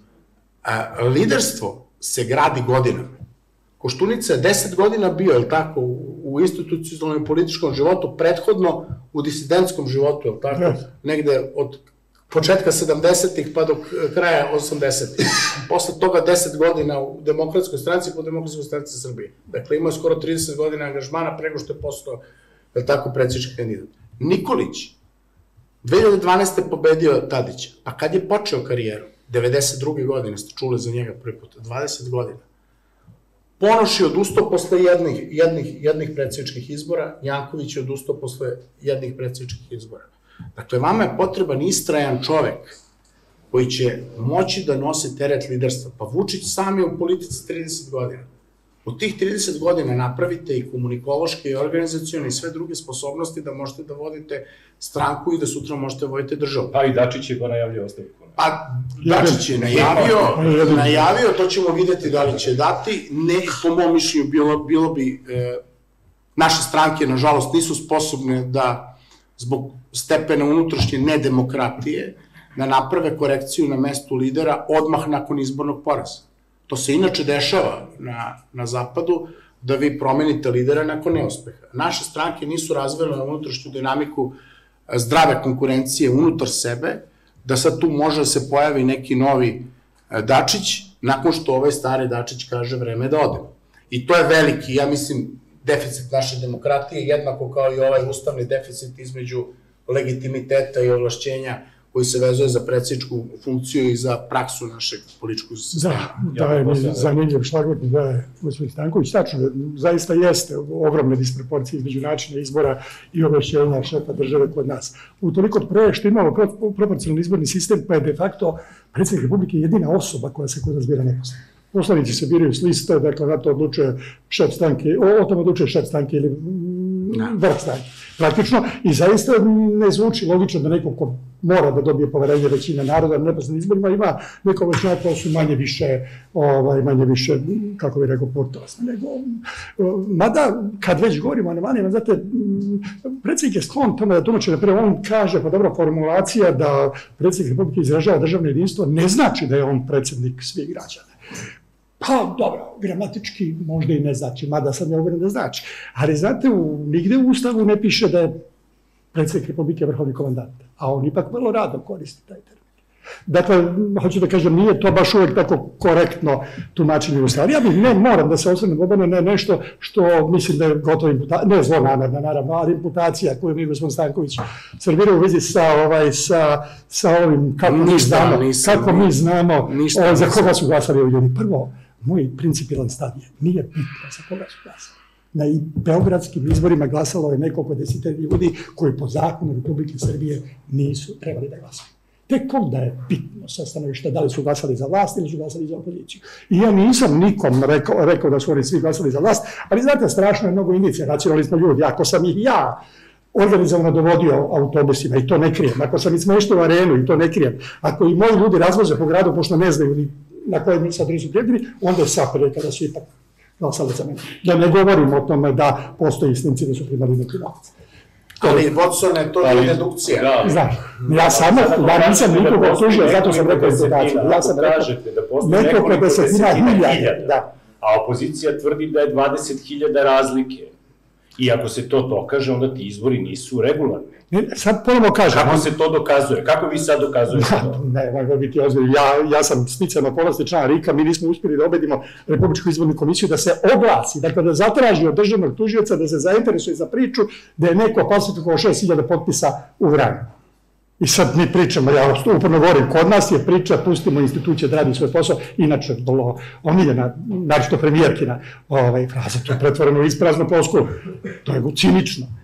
Liderstvo se gradi godinama. Koštunica je deset godina bio, je li tako, u institucionalnom i političkom životu, prethodno u disidentskom životu, je li tako, negde od početka sedamdesetih pa do kraja osamdesetih. Posle toga deset godina u Demokratskoj stranci po Demokratskoj stranci Srbije. Dakle, imao je skoro trideset godina angažmana prego što je postao, je li tako, predsjednički kandidat. Nikolić, dve hiljade dvanaeste. pobedio Tadića. A kad je počeo karijeru? devedeset druge. godine, ste čuli za njega prvi put, dvadeset godina. Ponoš je odustao posle jednih, jednih, jednih predsjedničkih izbora, Janković je odustao posle jednih predsjedničkih izbora. Dakle, vama je potreban istrajan čovek koji će moći da nosi teret liderstva. Pa Vučić sam je u politici trideset godina. U tih trideset godina napravite i komunikološke i organizacione i sve druge sposobnosti da možete da vodite stranku i da sutra možete voditi državu. Pa i Dačić je go najavio ostavku. Pa Dačić je najavio, najavio, to ćemo videti da li će dati. Ne, po mom mišljenju, bilo, bilo bi, e, naše stranke, nažalost, nisu sposobne da, zbog stepena unutrašnje nedemokratije, da naprave korekciju na mestu lidera odmah nakon izbornog poraza. To se inače dešava na, na zapadu, da vi promenite lidera nakon neuspeha. Naše stranke nisu razvile na unutrašnju dinamiku zdrave konkurencije unutar sebe, da sad tu može da se pojavi neki novi Dačić, nakon što ovaj stari Dačić kaže vreme da odemo. I to je veliki, ja mislim, deficit naše demokratije, jednako kao i ovaj ustavni deficit između legitimiteta i ovlašćenja koji se vezuje za predsjedničku funkciju i za praksu našeg političkog sistema. Da, da je mi zanimljiv šlagvort da je gospodin Stanković, tačno, zaista jeste ogromne disproporcije između načina izbora i ovlašćenja šefa države kod nas. Utoliko pre što imamo proporcionalni izborni sistem, pa je de facto predsjednik Republike jedina osoba koja se kod nas bira neposredno. Poslanici se biraju s liste, dakle na to odlučuje šef stranke, o tome odlučuje šef stranke ili vrh stranke. Praktično, i zaista ne zvuči logično da neko ko mora da dobije poverenje većine naroda na neposrednim izborima ima neko ovlašćenja koja su manje više, ovaj, manje više, kako bih rekao, portosne. Nego, mada, kad već govorimo o nemanijama, znate, predsjednik je sklon tome da tumače, naprijed, on kaže, pa dobro, formulacija da predsjednik Republike izražava državno jedinstvo ne znači da je on predsjednik svih građana. Pa, dobro, gramatički možda i ne znači, mada sad ne uveren da znači. Ali, znate, u, nigde u Ustavu ne piše da je predsjednik Republike vrhovni komandant, a on ipak vrlo rado koristi taj termin. Dakle, hoću da kažem, nije to baš uvek tako korektno tumačenje Ustava. Ja bih, ne moram da se osvrnem obane na nešto što mislim da je gotovo imputacija, ne zlonamerna naravno, ali imputacija koju mi gospodin Stanković servirao u vezi sa, ovaj, sa, sa ovim, kako mi znamo, kako mi znamo o, za koga su glasali ovi ljudi. Prvo, moj principijelan stav je, nije bitno za koga su glasali. Na beogradskim izborima glasalo je nekoliko desetina ljudi koji po zakonu Republike Srbije nisu trebali da glasaju. Tek onda je bitno sa stanovišta da li su glasali za vlast ili su glasali za opoziciju. I ja nisam nikom rekao, rekao da su oni svi glasali za vlast, ali znate, strašno je mnogo indicija, racionalni smo ljudi. Ako sam ih ja organizovano dovodio autobusima i to ne krijem, ako sam ih smeštao u arenu i to ne krijem, ako i moji ljudi razvoze po gradu pošto ne znaju ni na koje mi sad nisu prijatelji, onda je sapere kada su ipak glasali za mene. Da ne govorimo o tome da postoji snimci da su primali neki novac. Ali, Watsone, to je dedukcija. Znaš, ja samo, ja nisam nikog optužio, zato sam rekao imputaciju. Ja sam rekao nekoliko desetina hiljada. A opozicija tvrdi da je dvadeset hiljada razlike. I ako se to dokaže, onda ti izbori nisu regularni. Sad ponovno kažem. Kako se to dokazuje? Kako vi sad dokazujete to? Ne, mogu biti ozbiljno. Ja, ja sam sticajem okolnosti člana RIK-a, mi nismo uspjeli da obedimo Republičku izbornu komisiju da se oglasi, dakle da zatraži od državnog tužioca da se zainteresuje za priču da je neko falsifikovao šest hiljada potpisa u Vranju. I sad mi pričamo, ja uporno govorim, kod nas je priča, pustimo institucije da radi svoj posao, inače vrlo omiljena, naročito premijerkina ovaj, fraza, to je pretvoreno u ispraznu plosku, to je cinično.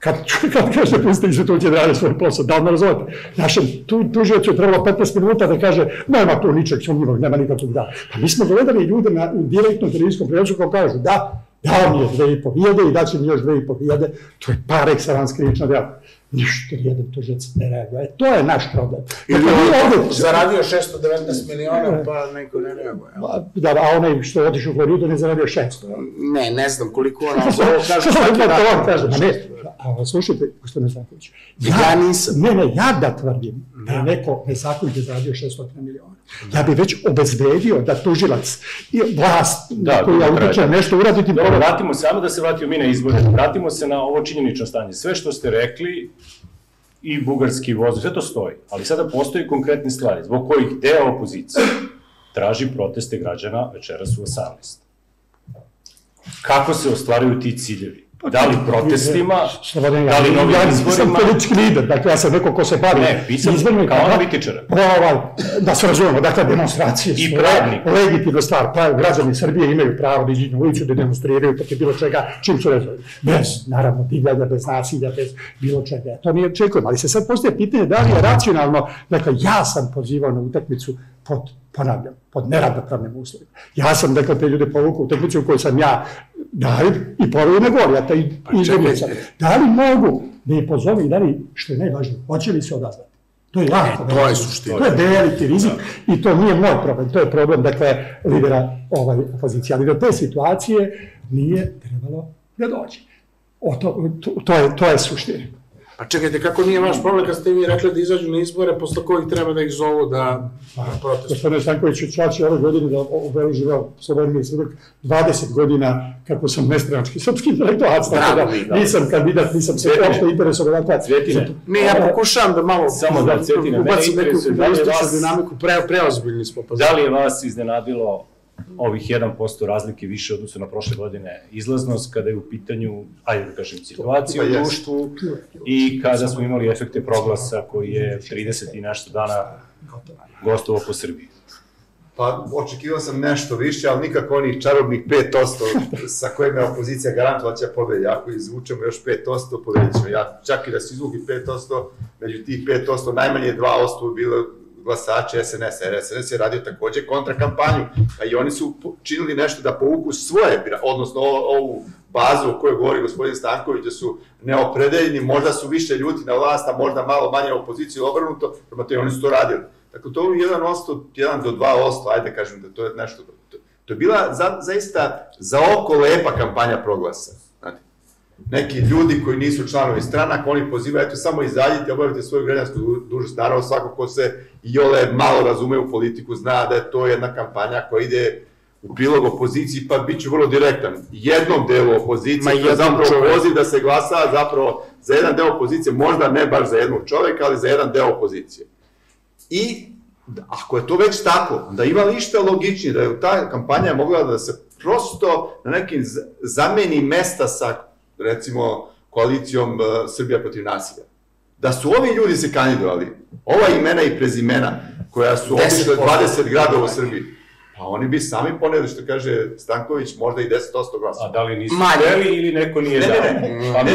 Kad, kad kaže pusti institucije da rade svoj posao, da li me razumete? Našem tu, tužiocu je trebalo petnaest minuta da kaže nema tu ničeg sumnjivog, nema nikakvog da. Pa mi smo gledali ljude na, u direktnom televizijskom prenosu kao kažu da, dao mi je dve i po hiljade i daće mi još dve i po hiljade, to je par excellence krivično djelo. Ništa, jedan tužilac ne reaguje. E, to je naš problem. Ili dakle, on zaradio šesto devetnaest miliona, pa neko ne reaguje. Da, a onaj što je otišao u Floridu ne zaradio šesto. Ne, ne znam koliko ona, ali ovo kaže svaki dan. A slušajte, gospodine Stanković, ja nisam. Ne, ne, ja da tvrdim da je neko nezakonito zaradio šesto miliona. Ja bi već obezbedio da tužilac i vlast koja utiče nešto uraditi. Dobro, vratimo samo da se vratimo mi na izbore. Vratimo se na ovo činjenično stanje. Sve što ste rekli i bugarski voz, sve to stoji. Ali sada postoji konkretne stvari zbog kojih deo opozicije traži proteste građana večeras u osamnaest. Kako se ostvaruju ti ciljevi? Da li protestima, da li novim izborima? Ja nisam politički lider, dakle ja sam neko ko se bavi izborima. Kao analitičara. Da se razumemo, dakle demonstracije su legitimna stvar, građani Srbije imaju pravo da iđu na ulicu, da demonstriraju protiv bilo čega, čim su rezervi. Bez, naravno, divljanja, bez nasilja, bez bilo čega. To nije očekujemo, ali se sad postoje pitanje da li je racionalno, dakle ja sam pozivao na utakmicu pod, ponavljam, pod neravnopravnim uslovima. Ja sam, dakle, te ljude povukao u utakmicu u kojoj sam ja da li i poruju na gori, a taj izglednica. Da li mogu da je pozove i da li, što je najvažnije, hoće li se odazvati? To je lako. To je suština. To je veliki rizik i to nije moj problem. To je problem, dakle, lidera opozicije. Ali do te situacije nije trebalo da dođe. To je suština. Pa čekajte, kako nije vaš problem kad ste mi rekli da izađu na izbore, posle kojih treba da ih zovu da protestuju? Gospodine Stanković, čači ove godine da obeleživao Sloveniji svedok dvadeset godina kako sam nestranački srpski intelektualac, tako da nisam kandidat, nisam se uopšte interesovao dakle. Cvjetine. Ne, ja pokušavam da malo samo da Cvjetine, mene interesuje da li je vas dinamiku preozbiljni smo. Da li je vas iznenadilo ovih jedan posto razlike više odnosno na prošle godine izlaznost, kada je u pitanju, ajde da kažem, situacija u društvu i kada smo imali efekte proglasa koji je trideset i nešto dana gostovao po Srbiji? Pa, očekivao sam nešto više, ali nikako onih čarobnih pet posto sa kojima je opozicija garantovat će pobedi. Ako izvučemo još pet posto, pobedit ćemo. Ja, čak i da se izvuki pet posto, među tih pet posto najmanje dva posto bilo glasače es en es a, jer es en es je radio takođe kontrakampanju, a i oni su činili nešto da povuku svoje, odnosno ovu bazu o kojoj govori gospodin Stanković, da su neopredeljeni, možda su više ljuti na vlast, a možda malo manje opoziciju obrnuto, prema to i oni su to radili. Dakle, to je jedan do dva posto, ajde kažem da to je nešto, to je bila zaista za oko lepa kampanja proglasa. Neki ljudi koji nisu članovi stranaka, oni pozivaju, eto, samo izađite, obavite svoju građansku dužnost. Naravno, svako ko se i ole malo razume u politiku zna da je to jedna kampanja koja ide u prilog opoziciji, pa bit ću vrlo direktan. Jednom delu opozicije, to je zapravo poziv da se glasa zapravo za jedan deo opozicije, možda ne baš za jednog čoveka, ali za jedan deo opozicije. I ako je to već tako, da ima lišta logičnije, da je ta kampanja mogla da se prosto na nekim zameni mesta sa recimo koalicijom Srbija protiv nasilja. Da su ovi ljudi se kandidovali, ova imena i prezimena koja su obišle dvadeset gradova u Srbiji, pa oni bi sami poneli, što kaže Stanković, možda i deset posto glasa. A da li nisu hteli ili neko nije dao? Ne, ne, ne,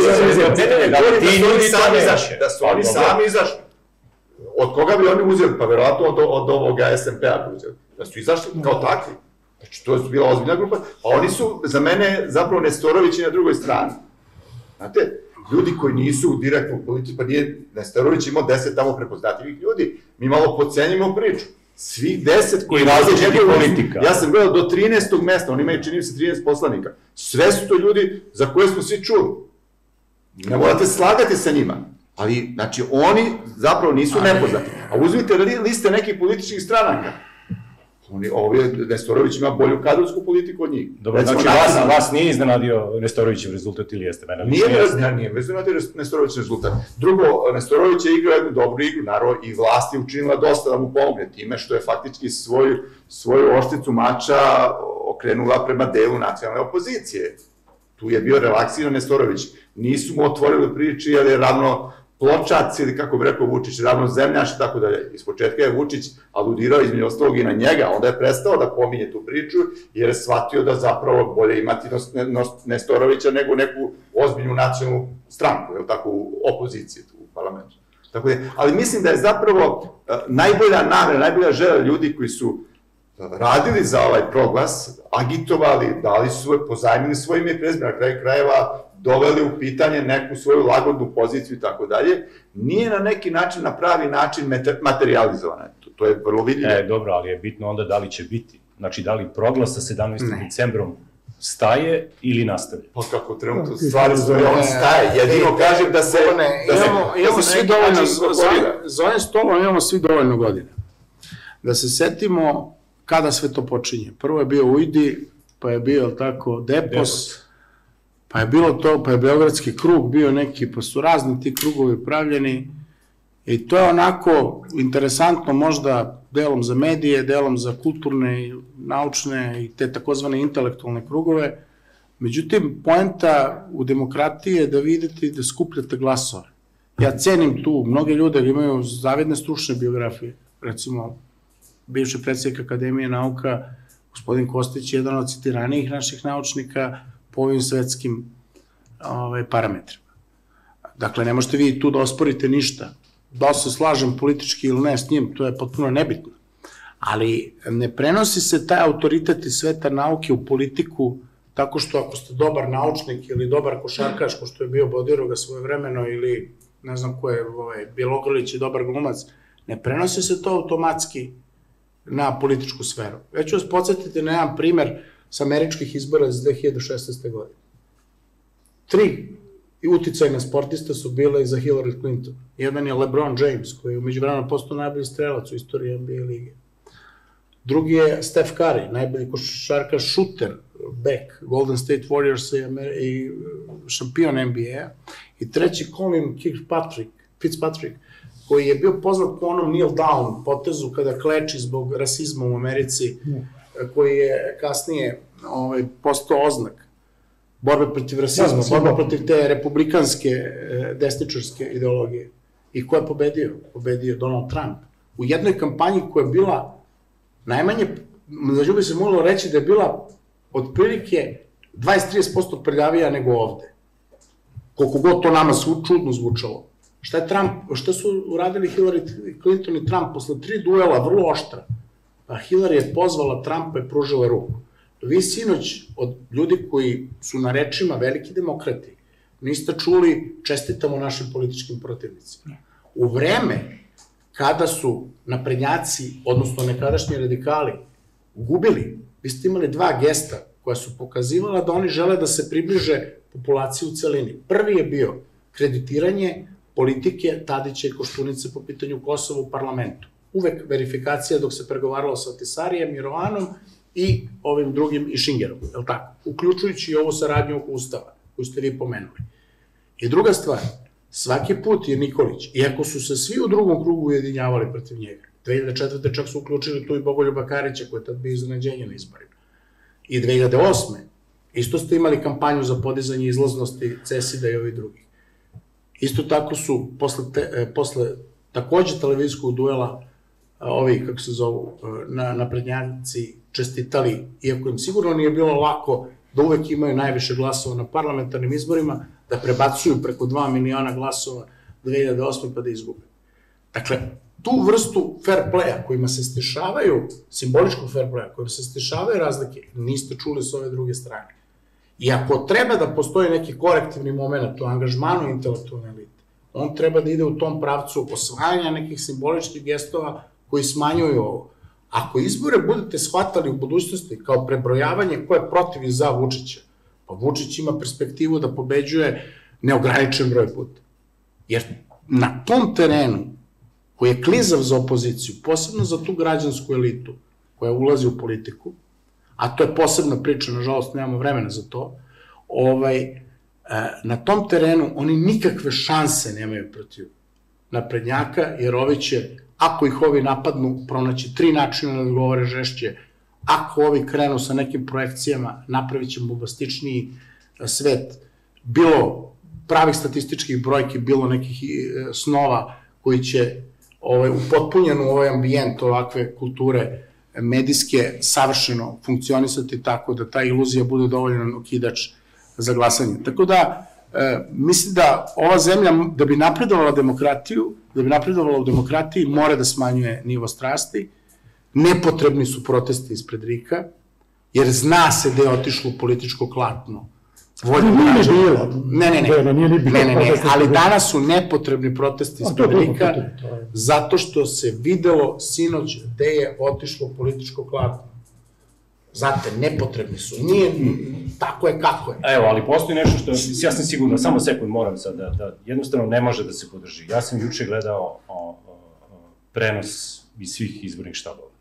da su oni sami izašli. Od koga bi oni uzeli? Pa verovatno od ovoga es en pe a bi uzeli. Da su izašli kao takvi. Znači, to je bila ozbiljna grupa. A oni su, za mene, zapravo Nestorovići na drugoj strani. Znate, ljudi koji nisu u direktnom politici, pa nije Nestorović imao deset tamo prepoznatljivih ljudi. Mi malo podcenjimo priču. Svih deset koji različitih politika. Ja sam gledao do trinaestog mesta, oni imaju, čini se, trinaest poslanika. Sve su to ljudi za koje smo svi čuli. Ne morate slagati sa njima. Ali, znači, oni zapravo nisu nepoznati. A uzmite liste nekih političkih stranaka. Ovi, Nestorović ima bolju kadrovsku politiku od njih. Dobro, znači vas nije iznenadio Nestorovićev rezultat ili jeste? Nije me iznenadio Nestorovićev rezultat. Drugo, Nestorović je igrao jednu dobru igru, naravno i vlast je učinila dosta da mu pomogne time što je faktički svoju ošticu mača okrenula prema delu nacionalne opozicije. Tu je bio relaksiran Nestorović. Nisu mu otvorili priči, jer je ravno pločac ili kako bi rekao Vučić, ravnozemljaš i tako dalje. Iz početka je Vučić aludirao između ostalog i na njega, onda je prestao da pominje tu priču jer je shvatio da zapravo bolje imati Nestorovića nego neku ozbiljnu nacionalnu stranku, je li tako, u opoziciji u parlamentu. Tako je, ali mislim da je zapravo najbolja namera, najbolja želja ljudi koji su radili za ovaj proglas, agitovali, dali su svoje, pozajmili svoje ime i prezime, na kraju krajeva doveli u pitanje neku svoju lagodnu poziciju i tako dalje, nije na neki način, na pravi način materializovana. To je vrlo vidljivo. E, dobro, ali je bitno onda da li će biti. Znači, da li proglas sa sedamnaestim decembrom staje ili nastavlja? Pa kako trenutno stvari zove, on staje. Jedino kažem da se... Imamo svi dovoljno, za ovim stolom imamo svi dovoljno godina. Da se setimo kada sve to počinje. Prvo je bio Ujdi, pa je bio tako Depos, pa je bilo to, pa je Beogradski krug bio neki, pa su razni ti krugovi pravljeni i to je onako interesantno možda delom za medije, delom za kulturne i naučne i te takozvane intelektualne krugove. Međutim, poenta u demokratiji je da vidite i da skupljate glasove. Ja cenim tu, mnoge ljude imaju zavidne stručne biografije, recimo bivši predsjednik Akademije nauka, gospodin Kostić je jedan od citiranijih naših naučnika po ovim svetskim parametrima. Dakle, ne možete vi tu da osporite ništa. Da se slažem politički ili ne s njim, to je potpuno nebitno. Ali ne prenosi se taj autoritet iz sveta nauke u politiku tako što ako ste dobar naučnik ili dobar košarkaš, ko što je bio Bodiroga svojevremeno ili ne znam ko je Bjelogrlić i dobar glumac, ne prenosi se to automatski na političku sferu. Ja ću vas podsjetiti na jedan primer sa američkih izbora iz dve hiljade šesnaeste. godine. Tri uticajne sportiste su bile za Hillary Clinton. Jedan je LeBron James, koji je umeđu vremena postao najbolji strelac u istoriji N B A lige. Drugi je Steph Curry, najbolji košarkaš šuter, back, Golden State Warriors i šampion N B A. I treći Colin Fitzpatrick, Fitzpatrick, koji je bio poznat po onom kneel down potezu kada kleči zbog rasizma u Americi, koji je kasnije postao oznak borbe protiv rasizma, borbe protiv te republikanske desničarske ideologije. I ko je pobedio? Pobedio Donald Trump. U jednoj kampanji koja je bila najmanje, znači bi se moglo reći da je bila otprilike dvadeset do trideset posto prljavija nego ovde. Koliko god to nama čudno zvučalo. Šta je Trump, šta su uradili Hillary Clinton i Trump posle tri duela, vrlo oštra? Pa Hillary je pozvala Trumpa i pružila ruku. Vi sinoć od ljudi koji su na rečima veliki demokrati, niste čuli čestitamo našim političkim protivnicima. U vreme kada su naprednjaci, odnosno nekadašnji radikali, gubili, vi ste imali dva gesta koja su pokazivala da oni žele da se približe populaciji u celini. Prvi je bio kreditiranje politike Tadića i Koštunice po pitanju Kosova u parlamentu. Uvek verifikacija dok se pregovaralo sa Tisarijem, Mirovanom i ovim drugim i Šingerom, je li tako? Uključujući i ovu saradnju oko Ustava, koju ste vi pomenuli. I druga stvar, svaki put je Nikolić, iako su se svi u drugom krugu ujedinjavali protiv njega, dve hiljade četvrte. čak su uključili tu i Bogoljuba Karića, koji je tad bio iznenađenje na izborima. I dve hiljade osme. isto ste imali kampanju za podizanje izlaznosti Cesida i ovih drugih. Isto tako su posle takođe televizijskog duela ovi, kako se zovu, naprednjaci čestitali, iako im sigurno nije bilo lako da uvek imaju najviše glasova na parlamentarnim izborima, da prebacuju preko dva miliona glasova dve hiljade osme pa da izgube. Dakle, tu vrstu fair playa kojima se stišavaju, simboličkog fair playa, kojima se stišavaju razlike, niste čuli s ove druge strane. I ako treba da postoji neki korektivni moment u angažmanu intelektualne elite, on treba da ide u tom pravcu osvajanja nekih simboličkih gestova koji smanjuju ovo. Ako izbore budete shvatali u budućnosti kao prebrojavanje ko je protiv i za Vučića, pa Vučić ima perspektivu da pobeđuje neograničen broj puta. Jer na tom terenu, koji je klizav za opoziciju, posebno za tu građansku elitu koja ulazi u politiku, a to je posebna priča, nažalost nemamo vremena za to, na tom terenu oni nikakve šanse nemaju protiv naprednjaka, jer ovi će, ako ih ovi napadnu, pronaći tri načina da odgovore žešće, ako ovi krenu sa nekim projekcijama, napravit će bombastičniji svet, bilo pravih statističkih brojki, bilo nekih snova koji će upotpunjenu ovaj ambijent ovakve kulture medijske savršeno funkcionisati tako da ta iluzija bude dovoljan okidač za glasanje. Tako da, mislim da ova zemlja, da bi napredovala demokratiju, da bi napredovala u demokratiji, mora da smanjuje nivo strasti, nepotrebni su protesti ispred RIK-a, jer zna se da je otišlo u političko klatno. Nije ni bilo. Ne, ne, ne, ali danas su nepotrebni protesti ispred RIK-a, zato što se videlo sinoć gde je otišlo u političko klatno. Znate, nepotrebni su. Nije, tako je kako je. Evo, ali postoji nešto što, ja sam sigurno, samo sekund moram sad, da jednostavno ne može da se podrži. Ja sam juče gledao prenos iz svih izbornih štabova.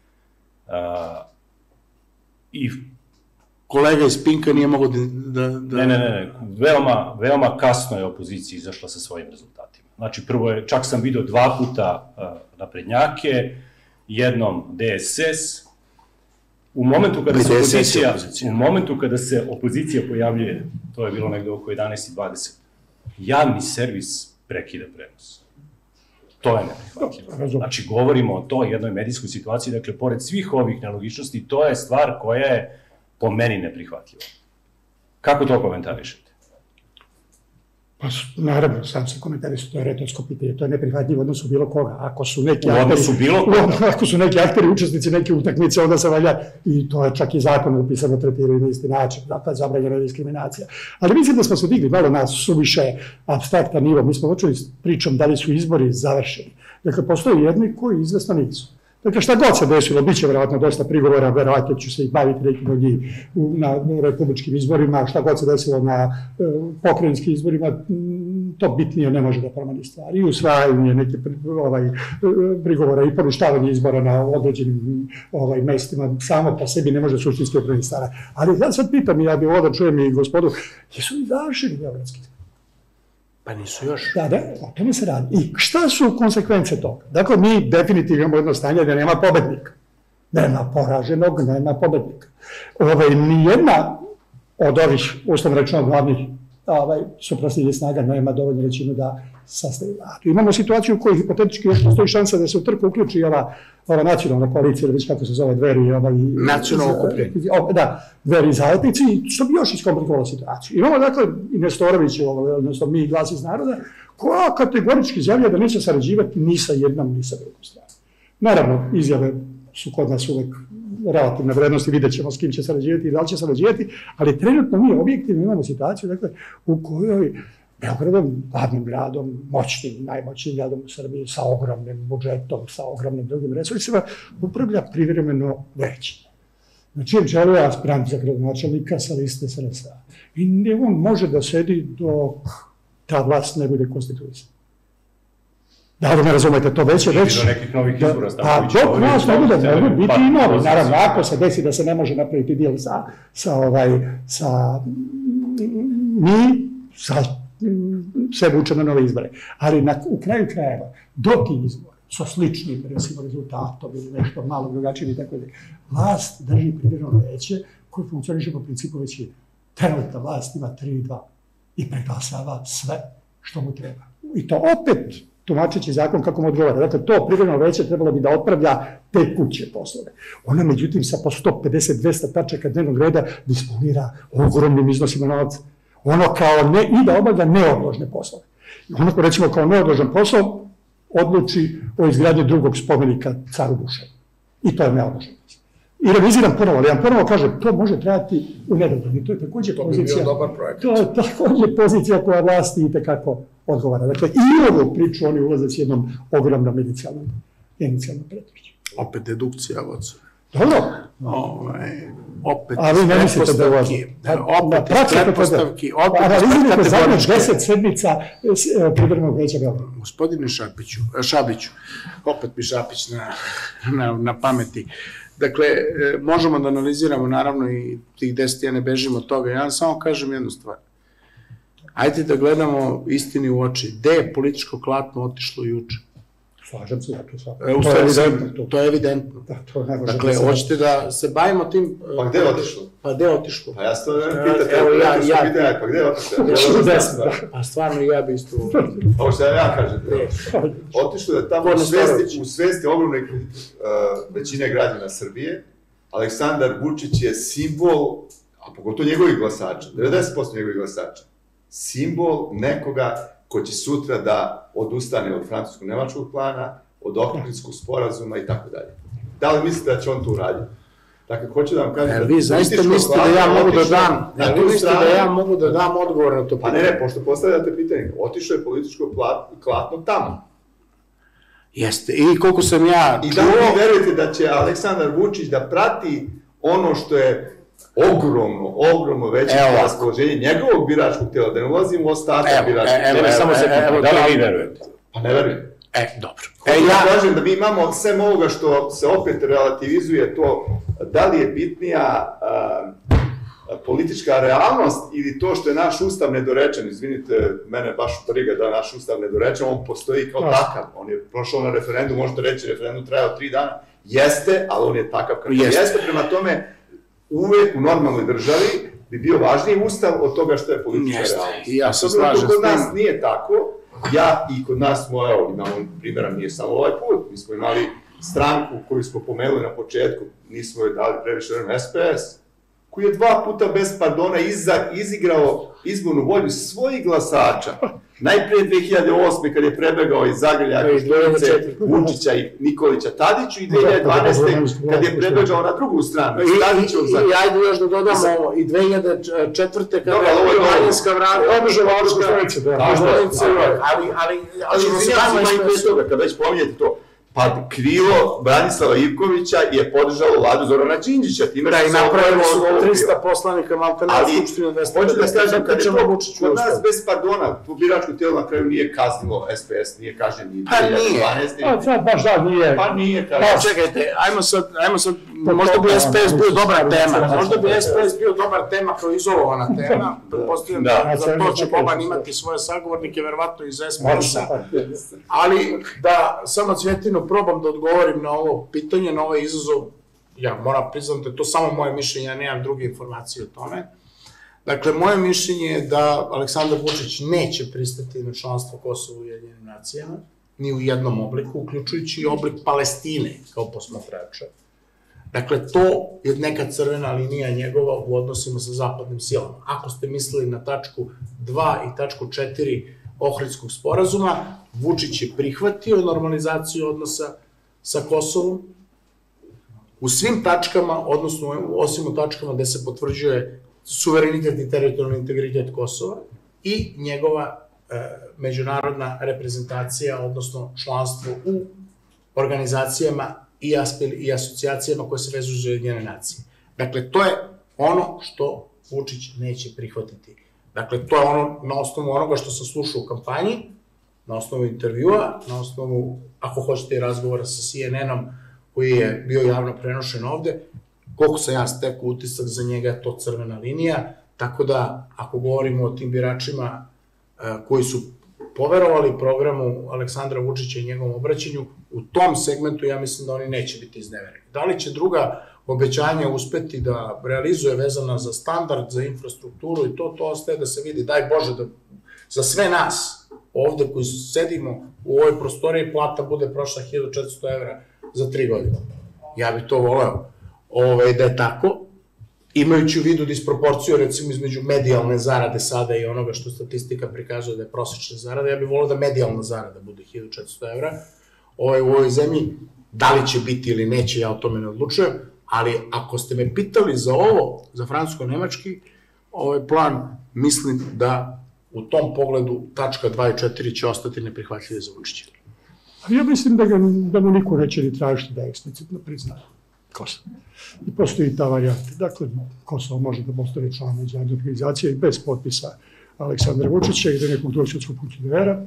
I kolega iz Pinka nije mogo da... Ne, ne, ne, veoma, veoma kasno je opozicija izašla sa svojim rezultatima. Znači, prvo je, čak sam vidio dva puta naprednjake, jednom D S S, u momentu kada se opozicija, u momentu kada se opozicija pojavljuje, to je bilo negde oko jedanaest i dvadeset, javni servis prekida prenos. To je neprihvatljivo. Znači, govorimo o toj jednoj medijskoj situaciji, dakle, pored svih ovih nelogičnosti, to je stvar koja je po meni neprihvatljivo. Kako to komentarišete? Pa, naravno, sam se komentarišu, to je retorsko pitanje, to je neprihvatljivo odnosu bilo koga. Ako su neki akteri... U odnosu bilo koga? Ako su neki akteri, učesnici neke utakmice, onda se valja, i to je čak i zakon upisano, tretiraju na isti način, dakle, zabranjena je diskriminacija. Ali mislim da smo se digli malo na suviše abstraktan nivo, mi smo počeli s pričom da li su izbori završeni. Dakle, postoje jedni koji izvesno nisu. Dakle, šta god se desilo, bit će verovatno dosta prigovora, verovatno ću se i baviti neki mnogi na republičkim izborima, šta god se desilo na pokrajinskim izborima, to bitnije ne može da promeni stvari. I usvajanje neke prigovora i poništavanje izbora na određenim mestima, samo po sebi ne može suštinski promeniti stvari. Ali ja sad pitam, ja bih ovo da čujem i gospodu, jesu li završeni beogradski izbori? Pa nisu još. Da, da, o tome se radi. I šta su konsekvence toga? Dakle, mi definitivno imamo jedno stanje da nema pobednika. Nema poraženog, nema pobednika. Nijedna od ovih, uslovno rečeno, glavnih suprotstavljenih snaga nema dovoljnu većinu da sastavi vladu. Imamo situaciju u kojoj hipotetički još postoji šansa da se u trku uključi ova nacionalna koalicija, ili već kako se zove, Dveri... Nacionalno okupljenje. Da, Dveri i Zajednici, što bi još iskomplikovalo situaciju. Imamo, dakle, i Nestorović, odnosno mi, Glas iz naroda, koja kategorički izjavlja da neće sarađivati ni sa jednom, ni sa drugom stranom. Naravno, izjave su kod nas uvek relativne vrednosti, vidjet ćemo s kim će sarađivati i da li će sarađivati, ali trenutno mi objektivno imamo situaciju, dakle, u kojoj Beogradom, glavnim gradom, moćnim, najmoćnim gradom u Srbiji, sa ogromnim budžetom, sa ogromnim drugim resursima, upravlja privremeno većina. Na čijem čelu je aspirant za gradonačelnika sa liste S R S A. I on može da sedi dok ta vlast ne bude konstituisana. Da li me razumete, to već je već... Do nekih novih izbora. A dok vlast ne bude, mogu biti i novi. Naravno, ako se desi da se ne može napraviti dijel sa mi, sa sve vuče na nove izbore. Ali u kraju krajeva, do tih izbora, sa sličnim, recimo, rezultatom ili nešto malo drugačije i tako da, vlast drži privremeno veće koje funkcioniše po principu većine. Trenutna vlast ima tri dva i preglasava sve što mu treba. I to opet tumačeći zakon kako mu odgovara. Dakle, to privremeno veće trebalo bi da otpravlja te kuće poslove. Ona, međutim, sa po sto pedeset do dvesta tačaka dnevnog reda disponira ogromnim iznosima novca. Ono kao ne, i da obavlja neodložne poslove. Ono, recimo, kao neodložan posao odluči o izgradnji drugog spomenika caru Dušanu. I to je neodložan posao. I reviziram ponovo, ali ja ponovo kažem, to može trajati u nedogled. I to je takođe pozicija... To bi bio dobar projekt. To je takođe pozicija koja vlasti i tekako odgovara. Dakle, i u ovu priču oni ulaze s jednom ogromnom inicijalnom pretpostavkom. Opet dedukcija, voca. Dobro. Opet pretpostavki. Opet pretpostavki. Analizirajte zadnje deset sedmica privremenog veća Beograda. Gospodine Šabiću, opet mi Šapić na pameti. Dakle, možemo da analiziramo naravno i tih deset, ja ne bežim od toga. Ja vam samo kažem jednu stvar. Ajde da gledamo istini u oči. Gde je političko klatno otišlo juče? Slažem se, ja to sam. To je evidentno. To je evidentno. Dakle, hoćete da se bavimo tim... Pa gde je otišlo? Pa gde je otišlo? Pa ja se to ne pitate, evo ja, ja... Pa gde je otišlo? A stvarno ja bi isto... Ovo što ja kažem, otišlo je tamo u svesti ogromne većine građana Srbije. Aleksandar Vučić je simbol, a pogotovo njegovih glasača, devedeset posto njegovih glasača, simbol nekoga ko će sutra da odustane od francusko-nemačkog plana, od Ohridskog sporazuma i tako dalje. Da li mislite da će on to uraditi? Dakle, hoću da vam kažem... Da vi zaista mislite da ja mogu da dam, da vi mislite da ja mogu da dam odgovor na to pitanje? Pa ne, ne, pošto postavljate pitanje, otišao je političko klatno tamo. Jeste, i koliko sam ja čuo... I da vi verujete da će Aleksandar Vučić da prati ono što je ogromno, ogromno veće raspoloženje njegovog biračkog tela, da ne ulazimo u ostatak biračkog tela. Ne, samo se pitanje, da li vi verujete? Pa ne verujem. E, dobro. Hoću da kažem da mi imamo sve ovoga što se opet relativizuje to, da li je bitnija politička realnost ili to što je naš ustav nedorečen. Izvinite, mene baš briga da je naš ustav nedorečen, on postoji kao takav. On je prošao na referendum, možete reći referendum trajao tri dana. Jeste, ali on je takav kako jeste. Prema tome, uvek u normalnoj državi bi bio važniji ustav od toga što je politička realnost. I ja se slažem s tim. Kod nas nije tako. Ja i kod nas smo, evo, imamo primjera, nije samo ovaj put. Mi smo imali stranku koju smo pomenuli na početku, nismo joj dali previše vremena, S P S, koji je dva puta bez pardona izigrao izbornu volju svojih glasača. Najprije dve hiljade osme kad je prebegao iz Zagrlja, Koštunice, Vučića i Nikolića Tadiću i dve hiljade dvanaeste kad je prebegao na drugu stranu. I ajde još da dodamo ovo, i dve hiljade četvrte kada je Manjinska vrata, održava Orška, ali izvinjamo se i pre toga, kad već pominjete to, pa krilo Branislava Ivkovića je podržalo vladu Zorana Đinđića. Da, i napravilo su trista poslanika malta na Skupštinu dvesta pedeset. Hoću da kažem, kad je to kod nas bez pardona, to biračko tijelo na kraju nije kaznilo S P S, nije kažen ni dve hiljade dvanaeste. Pa nije. Baš da, nije. Pa nije. Pa čekajte, ajmo sad, ajmo sad, možda bi S P S bio dobra tema, možda bi S P S bio dobar tema kao izolovana tema, pretpostavljam da za to će Boban imati svoje sagovornike, verovatno iz S P S-a, ali da samo Cvjetinu probam da odgovorim na ovo pitanje, na ovaj izazov, ja moram priznati da je to samo moje mišljenje, ja nemam druge informacije o tome. Dakle, moje mišljenje je da Aleksandar Vučić neće pristati na članstvo Kosova u Ujedinjenim nacijama, ni u jednom obliku, uključujući i oblik Palestine kao posmatrača. Dakle, to je neka crvena linija njegova u odnosima sa zapadnim silama. Ako ste mislili na tačku dva i tačku četiri Ohridskog sporazuma, Vučić je prihvatio normalizaciju odnosa sa Kosovom u svim tačkama, odnosno osim u tačkama gde se potvrđuje suverenitet i teritorijalni integritet Kosova i njegova međunarodna reprezentacija, odnosno članstvo u organizacijama i asocijacijama koje se vezuju za Ujedinjene nacije. Dakle, to je ono što Vučić neće prihvatiti. Dakle, to je ono na osnovu onoga što sam slušao u kampanji, na osnovu intervjua, na osnovu, ako hoćete, i razgovora sa C N N-om koji je bio javno prenošen ovde, koliko sam ja stekao utisak za njega je to crvena linija, tako da ako govorimo o tim biračima koji su poverovali programu Aleksandra Vučića i njegovom obraćanju, u tom segmentu ja mislim da oni neće biti iznevereni. Da li će druga obećanja uspeti da realizuje vezana za standard, za infrastrukturu i to, to ostaje da se vidi. Daj Bože da za sve nas ovde koji sedimo u ovoj prostoriji plata bude prošla hiljadu četiristo evra za tri godine. Ja bih to voleo da je tako, imajući u vidu disproporciju recimo između medijalne zarade sada i onoga što statistika prikazuje da je prosječna zarada, ja bih voleo da medijalna zarada bude hiljadu četiristo evra u ovoj zemlji. Da li će biti ili neće, ja o tome ne odlučujem, ali ako ste me pitali za ovo, za francusko-nemački ovaj plan, mislim da u tom pogledu tačka dva i četiri će ostati neprihvatljive za Vučića. Ali ja mislim da mu niko neće ni tražiti da eksplicitno prizna Kosovo. I postoji ta varijanta. Dakle, Kosovo može da postane član međunarodne organizacije i bez potpisa Aleksandra Vučića ili nekog drugog svetskog funkcionera,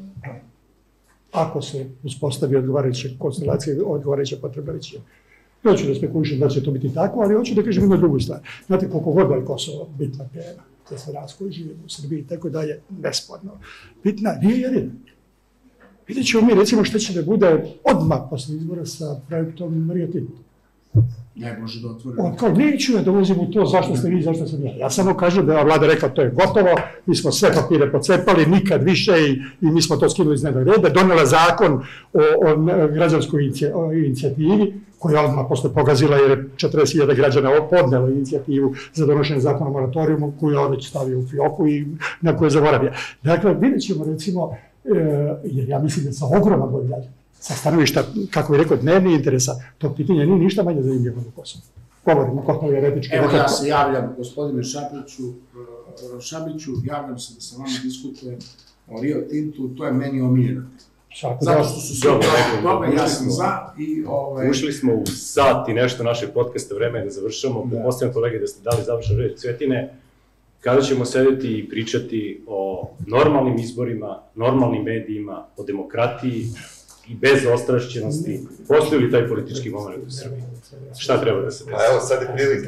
ako se uspostavi odgovarajuća konstelacija, odgovarajuća potreba većine. Neću da spekulišem da će to biti tako, ali hoću da kažem jednu drugu stvar. Znate, koliko god da je Kosovo bitna tema, za sve nas koji živimo u Srbiji i tako dalje, nesporno. Bitna nije jedina. Vidjet ćemo mi recimo što će da bude odmah posle izbora sa projektom Rio Tinto. Ne može da otvori. On kao, neću ja da ulazim u to, zašto ste vi, zašto sam ja. Ja samo kažem da je vlada rekla, to je gotovo, mi smo sve papire pocepali, nikad više i, i mi smo to skinuli iz dnevnog reda, donela zakon o, o građanskoj inicijativi, koja je odmah posle pogazila jer je četrdeset hiljada građana podnelo inicijativu za donošenje zakona o moratorijumu, koju je on već stavio u fioku i na koju je zaboravio. Dakle, vidjet ćemo recimo, e, jer ja mislim da sa ogroman broj građana, sa stanovišta, kako bih rekao, dnevni interesa, to pitanje nije ništa manje zanimljivo na Kosovo. Govorimo kako je retički. Evo ja se javljam, gospodine Šabiću, Šabiću, javljam se da sa vama diskutujem o Rio Tintu, to je meni omiljeno. Zato što su svi toga, ja sam za i... Ušli smo u sat i nešto našeg podcasta, vreme je da završamo. Pretpostavljam kolege da ste dali završen red. Cvetine, kada ćemo sedeti i pričati o normalnim izborima, normalnim medijima, o demokratiji, i bez ostrašćenosti, postoji li taj politički moment u Srbiji? Šta treba da se desi? Pa evo, sad je prilika.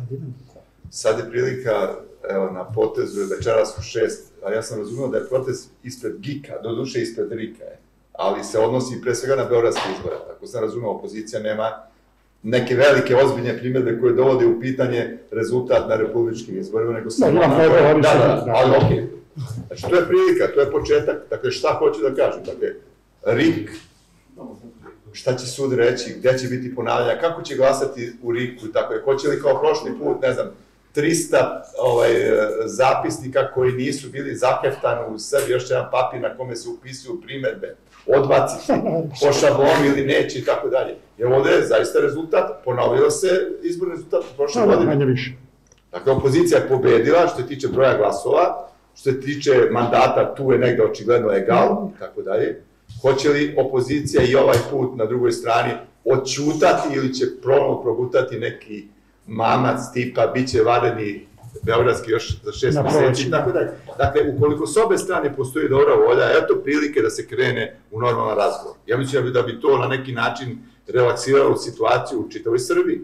Sad je prilika, evo, na potezu je večeras u šest, a ja sam razumio da je protest ispred Gika, do duše ispred Rika je, ali se odnosi pre svega na beogradske izbore. Tako sam razumio, opozicija nema neke velike, ozbiljne primjedbe koje dovode u pitanje rezultat na republičkim izborima, nego samo... Da, da, ali okej. Znači, to je prilika, to je početak, dakle, šta hoću da kažem, dakle, Rik, šta će sud reći, gde će biti ponavljanja, kako će glasati u Riku i tako je, hoće li kao prošli put, ne znam, trista zapisnika koji nisu bili zaheftani u sebi, još jedan papir na kome se upisuju primedbe, odbaciti po šablonu ili neće i tako dalje. Jer ovde je zaista rezultat, ponovio se izborni rezultat u prošle godine. Dakle, opozicija je pobedila što se tiče broja glasova, što se tiče mandata, tu je negde očigledno egal i tako dalje. Hoće li opozicija i ovaj put na drugoj strani odćutati ili će prono progutati neki mamac tipa, bit će vanredni beogradski još za šest meseci i tako dalje. Dakle, ukoliko s obe strane postoji dobra volja, eto prilike da se krene u normalan razgovor. Ja mislim da bi to na neki način relaksiralo situaciju u čitavoj Srbiji.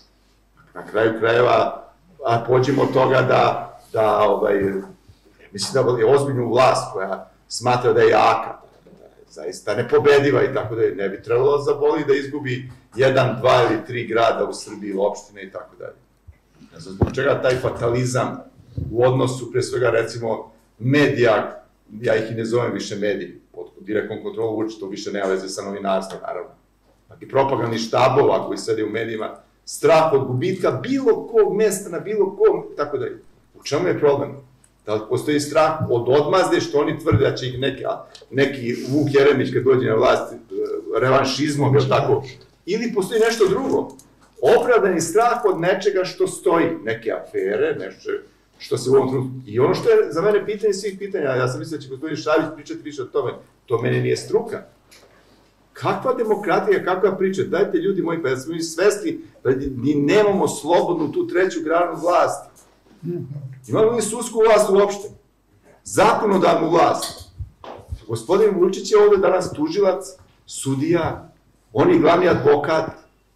Na kraju krajeva, pođemo od toga da, da ovaj, mislim da je ozbiljnu vlast koja smatra da je jaka, zaista nepobediva i tako da ne bi trebalo zaboli da izgubi jedan, dva ili tri grada u Srbiji, opštine i tako dalje. Ne znam zbog čega taj fatalizam u odnosu, pre svega recimo, medija, ja ih i ne zovem više mediji, pod direktnom kontrolu Vučića, to više nema veze sa novinarstvom, naravno. I propagandni štabova koji sede u medijima, strah od gubitka bilo kog mesta na bilo kom, tako dalje. U čemu je problem? Da li postoji strah od odmazde što oni tvrde da će ih neki, neki Vuk Jeremić kad dođe na vlast revanšizmom, ili tako, ili postoji nešto drugo. Opravdani strah od nečega što stoji, neke afere, nešto što se u ovom trenutku... I ono što je za mene pitanje svih pitanja, ja sam mislio da će gospodin Šabić pričati više o tome, to mene nije struka. Kakva demokratija, kakva priča? Dajte ljudi moji, pa da smo mi svesni da mi nemamo slobodnu tu treću granu vlasti. Imamo li sudsku vlast uopšte? Zakonodavnu vlast. Gospodin Vučić je ovde danas tužilac, sudija, on je glavni advokat.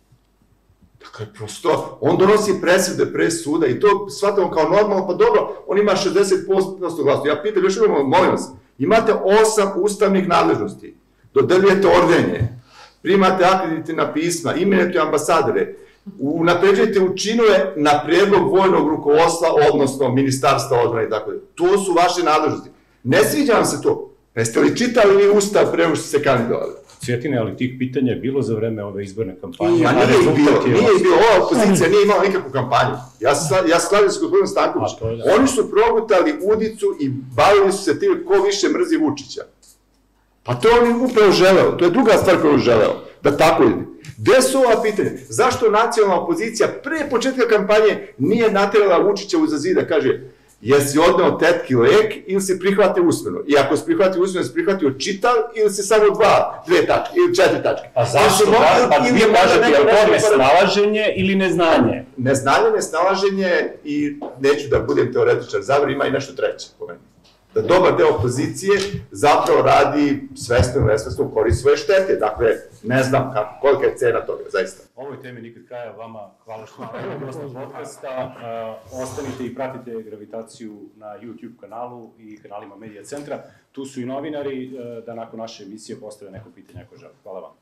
Dakle, prosto, on donosi presude pre suda i to shvatamo kao normalno, pa dobro, on ima šezdeset posto glasu. Ja pitam, još imamo, molim vas, imate osam ustavnih nadležnosti, dodeljujete ordenje, primate akreditivna pisma, imenujete ambasadore, unapređujete učinove na predlog vojnog rukovodstva, odnosno ministarstva odbrane i tako da. To su vaše nadležnosti. Ne sviđa vam se to. Jeste li čitali vi ustav pre nego što ste kandidovali? Cvjetine, ali tih pitanja je bilo za vreme ove izborne kampanje. Ma nije ih bilo, nije ih bilo. Ova opozicija nije imala nikakvu kampanju. Ja skladim se gospodinu Stanković. Oni su progutali udicu i bavili su se tim ko više mrzi Vučića. Pa to on je upravo želeo. To je druga stvar koju je želeo. Da tako ide. Gde su ova pitanja? Zašto nacionalna opozicija pre početka kampanje nije naterala Vučića uza zid da kaže jesi odneo tetki lek ili si prihvatio usmeno? I ako si prihvatio usmeno, si prihvatio čitav ili si samo dva, dve tačke ili četiri tačke? A zašto? Pa vi kažete, je to nesnalaženje ili neznanje? Neznanje, nesnalaženje i neću da budem teoretičar zavor, ima i nešto treće po meni. da dobar deo opozicije zapravo radi svesno, nesvesno u korist svoje štete. Dakle, ne znam kako, kolika je cena toga, zaista. Ovoj temi nikad kraja, vama hvala što ste dosta podcasta. Uh, ostanite i pratite Gravitaciju na YouTube kanalu i kanalima Medija centra. Tu su i novinari uh, da nakon naše emisije postave neko pitanje ako žele. Hvala vam.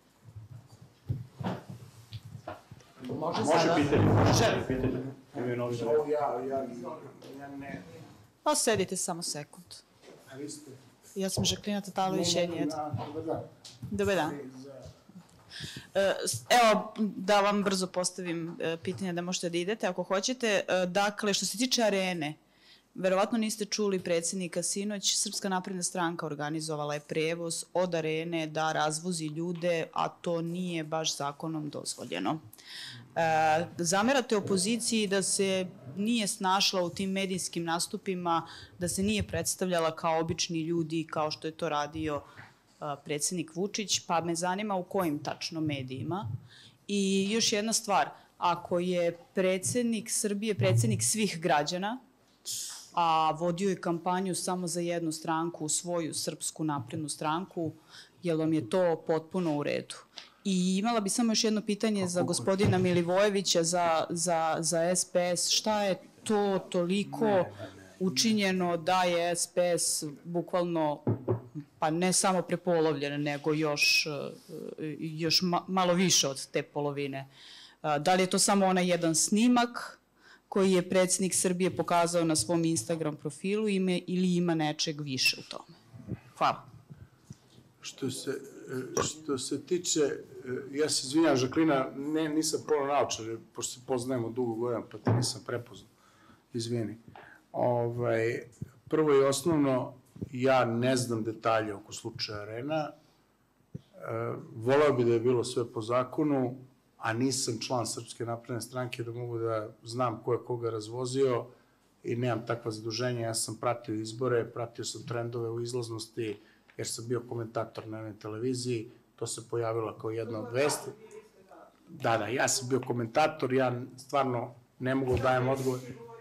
Može, Može pitanje. Želi. Pitanje. Imaju novinari. Ja, ja, ja ne... Pa sedite samo sekund. A vi ste... Ja sam Žaklina Tatalović, N1. Dobar dan. Dobar dan. Evo, da vam brzo postavim pitanje da možete da idete ako hoćete. Dakle, što se tiče Arene, verovatno niste čuli predsjednika sinoć, Srpska napredna stranka organizovala je prevoz od Arene da razvozi ljude, a to nije baš zakonom dozvoljeno. E, zamerate opoziciji da se nije snašla u tim medijskim nastupima, da se nije predstavljala kao obični ljudi, kao što je to radio a, predsjednik Vučić, pa me zanima u kojim tačno medijima. I još jedna stvar, ako je predsjednik Srbije predsjednik svih građana, a vodio je kampanju samo za jednu stranku, svoju Srpsku naprednu stranku, je li vam je to potpuno u redu? I imala bi samo još jedno pitanje za gospodina Milivojevića, za, za, za S P S. Šta je to toliko učinjeno da je S P S bukvalno, pa ne samo prepolovljen, nego još, još ma, malo više od te polovine? Da li je to samo onaj jedan snimak koji je predsjednik Srbije pokazao na svom Instagram profilu ime, ili ima nečeg više u tome? Hvala. Što se, što se tiče, ja se izvinjam, Žaklina, ne, nisam prvo naučar, pošto se poznajemo dugo godina, pa te nisam prepoznao. Izvini. Ovaj, prvo i osnovno, ja ne znam detalje oko slučaja Arena. E, voleo bi da je bilo sve po zakonu, a nisam član Srpske napredne stranke da mogu da znam ko je koga razvozio i nemam takva zaduženja. Ja sam pratio izbore, pratio sam trendove u izlaznosti, jer sam bio komentator na jednoj televiziji, to se pojavilo kao jedna od vesti. Da, da, ja sam bio komentator, ja stvarno ne mogu da dajem odgovor.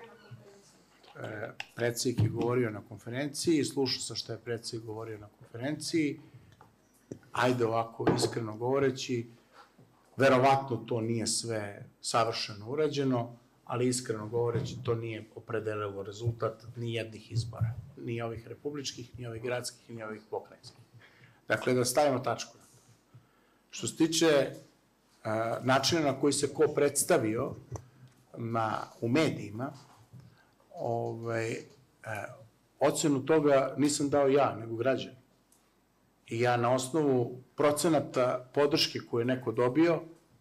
E, predsjednik je govorio na konferenciji, slušao sam šta je predsjednik govorio na konferenciji. Ajde ovako, iskreno govoreći, verovatno to nije sve savršeno urađeno, ali iskreno govoreći to nije opredelilo rezultat ni jednih izbora. Ni ovih republičkih, ni ovih gradskih, ni ovih pokrajinskih. Dakle, da stavimo tačku na to. Što se tiče uh, načina na koji se ko predstavio na, u medijima, ovaj, uh, ocenu toga nisam dao ja, nego građani. I ja na osnovu procenata podrške koje je neko dobio,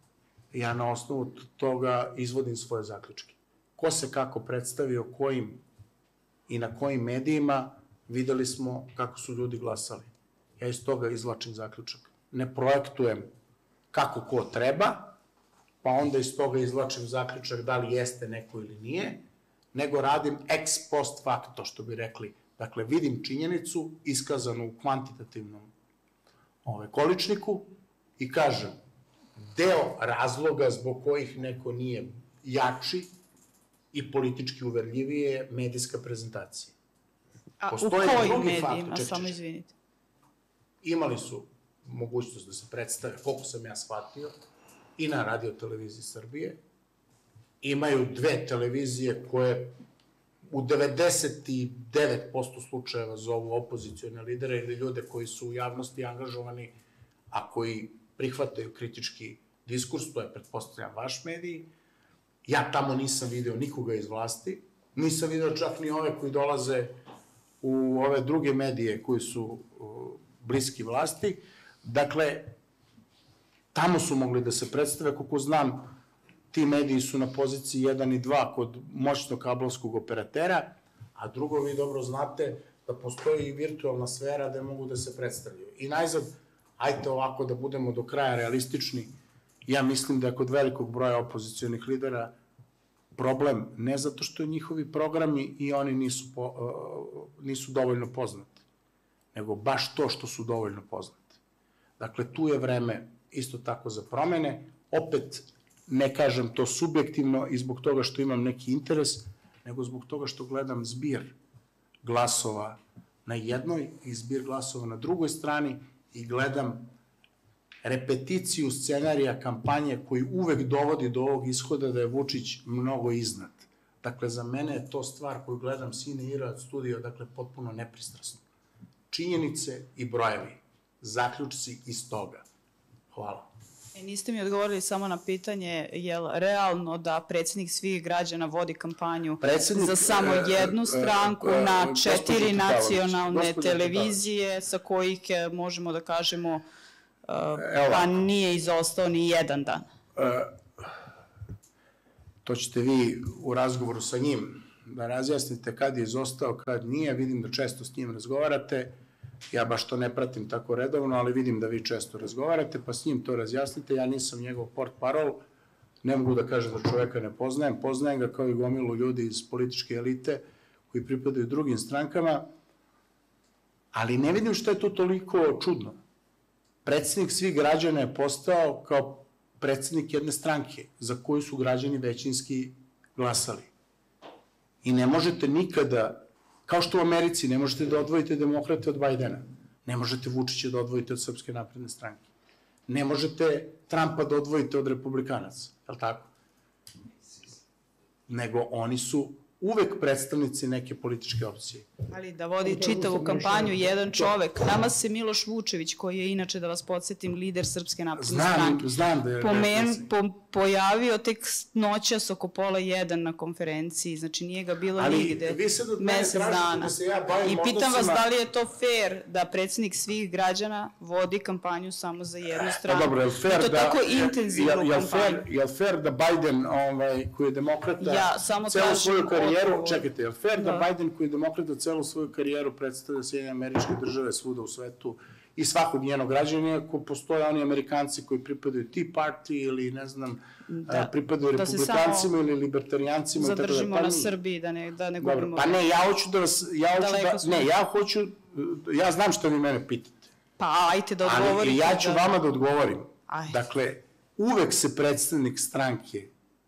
ja na osnovu toga izvodim svoje zaključke. Ko se kako predstavio, kojim i na kojim medijima, videli smo kako su ljudi glasali. Ja iz toga izvlačim zaključak. Ne projektujem kako ko treba, pa onda iz toga izvlačim zaključak da li jeste neko ili nije, nego radim ex post facto, što bi rekli. Dakle, vidim činjenicu iskazanu u kvantitativnom ove, količniku i kažem, deo razloga zbog kojih neko nije jači i politički uverljiviji je medijska prezentacija. A postoje u kojim medijima, samo izvinite? Imali su mogućnost da se predstave, koliko sam ja shvatio, i na Radio televiziji Srbije. Imaju dve televizije koje u devedeset devet posto slučajeva zovu opozicione lidere ili ljude koji su u javnosti angažovani, a koji prihvataju kritički diskurs, to je, pretpostavljam, vaš medij. Ja tamo nisam video nikoga iz vlasti, nisam video čak ni ove koji dolaze u ove druge medije koji su bliski vlasti. Dakle, tamo su mogli da se predstave, koliko znam, ti mediji su na poziciji jedan i dva kod moćnog kablovskog operatera, a drugo, vi dobro znate da postoji i virtualna sfera gde mogu da se predstavljaju. I najzad, ajte ovako da budemo do kraja realistični, ja mislim da je kod velikog broja opozicionih lidera problem ne zato što njihovi programi i oni nisu, po, uh, nisu dovoljno poznati, nego baš to što su dovoljno poznati. Dakle, tu je vreme isto tako za promene, opet ne kažem to subjektivno i zbog toga što imam neki interes, nego zbog toga što gledam zbir glasova na jednoj i zbir glasova na drugoj strani i gledam repeticiju scenarija kampanje koji uvek dovodi do ovog ishoda da je Vučić mnogo iznad. Dakle, za mene je to stvar koju gledam sine ira od studija, dakle, potpuno nepristrasno. Činjenice i brojevi, zaključci iz toga. Hvala. E, niste mi odgovorili samo na pitanje, je li realno da predsjednik svih građana vodi kampanju predsjednik, za samo jednu stranku e, e, na četiri nacionalne televizije sa kojih možemo da kažemo uh, pa nije izostao ni jedan dan? E, to ćete vi u razgovoru sa njim da razjasnite kad je izostao, kad nije. Vidim da često s njim razgovarate. Ja baš to ne pratim tako redovno, ali vidim da vi često razgovarate, pa s njim to razjasnite. Ja nisam njegov portparol, ne mogu da kažem da čoveka ne poznajem. Poznajem ga kao i gomilu ljudi iz političke elite koji pripadaju drugim strankama, ali ne vidim što je to toliko čudno. Predsjednik svih građana je postao kao predsjednik jedne stranke za koju su građani većinski glasali. I ne možete nikada, kao što u Americi, ne možete da odvojite demokrate od Bajdena, ne možete Vučića da odvojite od Srpske napredne stranke, ne možete Trumpa da odvojite od republikanaca, je li tako? Nego oni su uvek predstavnici neke političke opcije. Ali da vodi čitavu kampanju jedan čovek. Nama se Miloš Vučević, koji je inače, da vas podsjetim, lider Srpske napredne stranke, znam da je pojavio tek noćas oko pola jedan na konferenciji, znači nije ga bilo nigde mesec dana. I pitam vas da li je to fair da predsjednik svih građana vodi kampanju samo za jednu stranu. Dobro, je li fair da... I to tako intenzivnu kampanju. Je li fair da Biden, koji je demokrata, celu svoju karijeru, čekajte, je li fair da Biden, koji je demokrata, celu svoju karijeru predstavlja Sjedinjene Američke Države svuda u svetu i svakog njenog građana, ako postoje oni Amerikanci koji pripadaju Tea Party ili, ne znam, pripadaju republikancima ili libertarijancima. Zadržimo na Srbiji, da ne govorimo... Pa ne, ja hoću da vas... Ne, ja hoću... Ja znam što vi mene pitate. Pa, ajte da odgovorite. Ali ja ću vama da odgovorim. Dakle, uvek se predstavnik stranke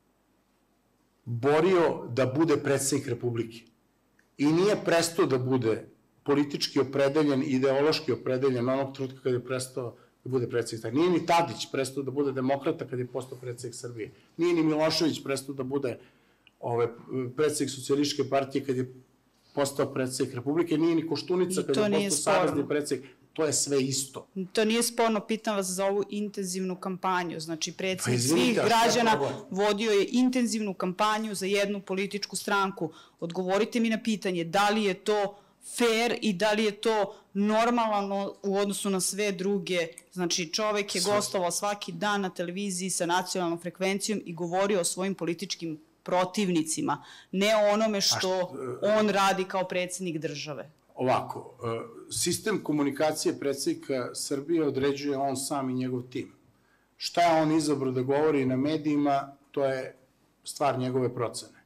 borio da bude predsednik Republike. I nije prestao da bude politički opredeljen, ideološki opredeljen onog trenutka kada je prestao da bude predsednik. Nije ni Tadić prestao da bude demokrata kada je postao predsednik Srbije. Nije ni Milošević prestao da bude predsednik Socijalističke partije kada je postao predsednik Republike. Nije ni Koštunica kada je postao savezni predsednik. To je sve isto. To nije sporno, pitam vas za ovu intenzivnu kampanju. Znači, predsjednik svih građana vodio je intenzivnu kampanju za jednu političku stranku. Odgovorite mi na pitanje, da li je to fair i da li je to normalno u odnosu na sve druge. Znači, čovek je gostovao svaki dan na televiziji sa nacionalnom frekvencijom i govorio o svojim političkim protivnicima, ne o onome što on radi kao predsjednik države. Ovako, sistem komunikacije predsjednika Srbije određuje on sam i njegov tim. Šta je on izabrao da govori na medijima, to je stvar njegove procene.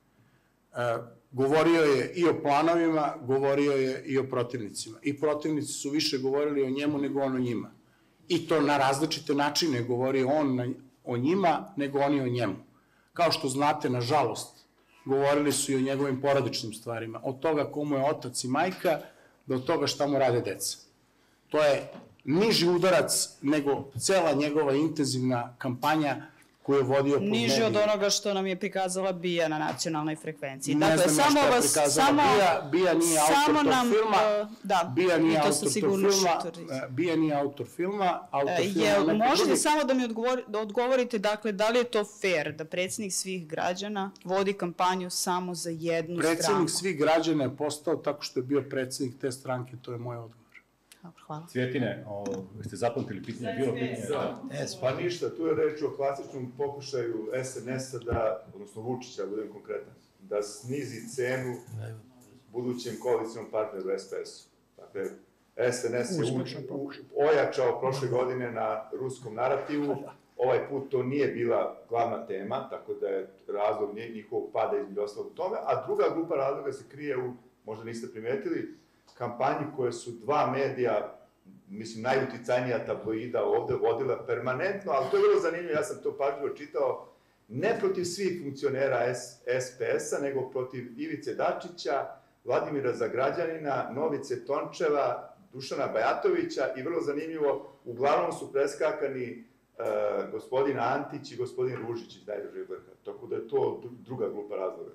Govorio je i o planovima, govorio je i o protivnicima. I protivnici su više govorili o njemu nego on o njima. I to na različite načine govorio on o njima nego oni o njemu. Kao što znate, nažalost, govorili su i o njegovim porodičnim stvarima. Od toga komu je otac i majka, do toga šta mu rade deca. To je niži udarac nego cela njegova intenzivna kampanja koju je vodio pod medijima. Niži od onoga što nam je prikazala Bija na nacionalnoj frekvenciji. Ne znam ja što je prikazala Bija. Bija nije autor tog filma. Bija nije autor tog filma. Bija nije autor filma. Možete samo da mi odgovorite, dakle, da li je to fair da predsjednik svih građana vodi kampanju samo za jednu stranku? Predsjednik svih građana je postao tako što je bio predsjednik te stranke, to je moj odgovor. Hvala. Cvjetine, ste zapamtili pitanje, bilo pitanje? Pa ništa, tu je reč o klasičnom pokušaju S N S-a da, odnosno Vučića, budem konkretan, da snizi cenu budućem koalicijnom partneru S P S-u. Dakle, S N S je ojačao prošle godine na ruskom narativu, ovaj put to nije bila glavna tema, tako da je razlog njihovog pada između ostalog u tome, a druga grupa razloga se krije u, možda niste primetili, kampanji koje su dva medija, mislim, najuticajnija tabloida ovde vodila permanentno, ali to je vrlo zanimljivo, ja sam to pažljivo čitao, ne protiv svih funkcionera S P S-a, nego protiv Ivice Dačića, Vladimira Zagrađanina, Novice Tončeva, Dušana Bajatovića i vrlo zanimljivo, uglavnom su preskakani gospodin Antić i gospodin Ružić iz najdužeg vrha. Tako da je to druga grupa razloga.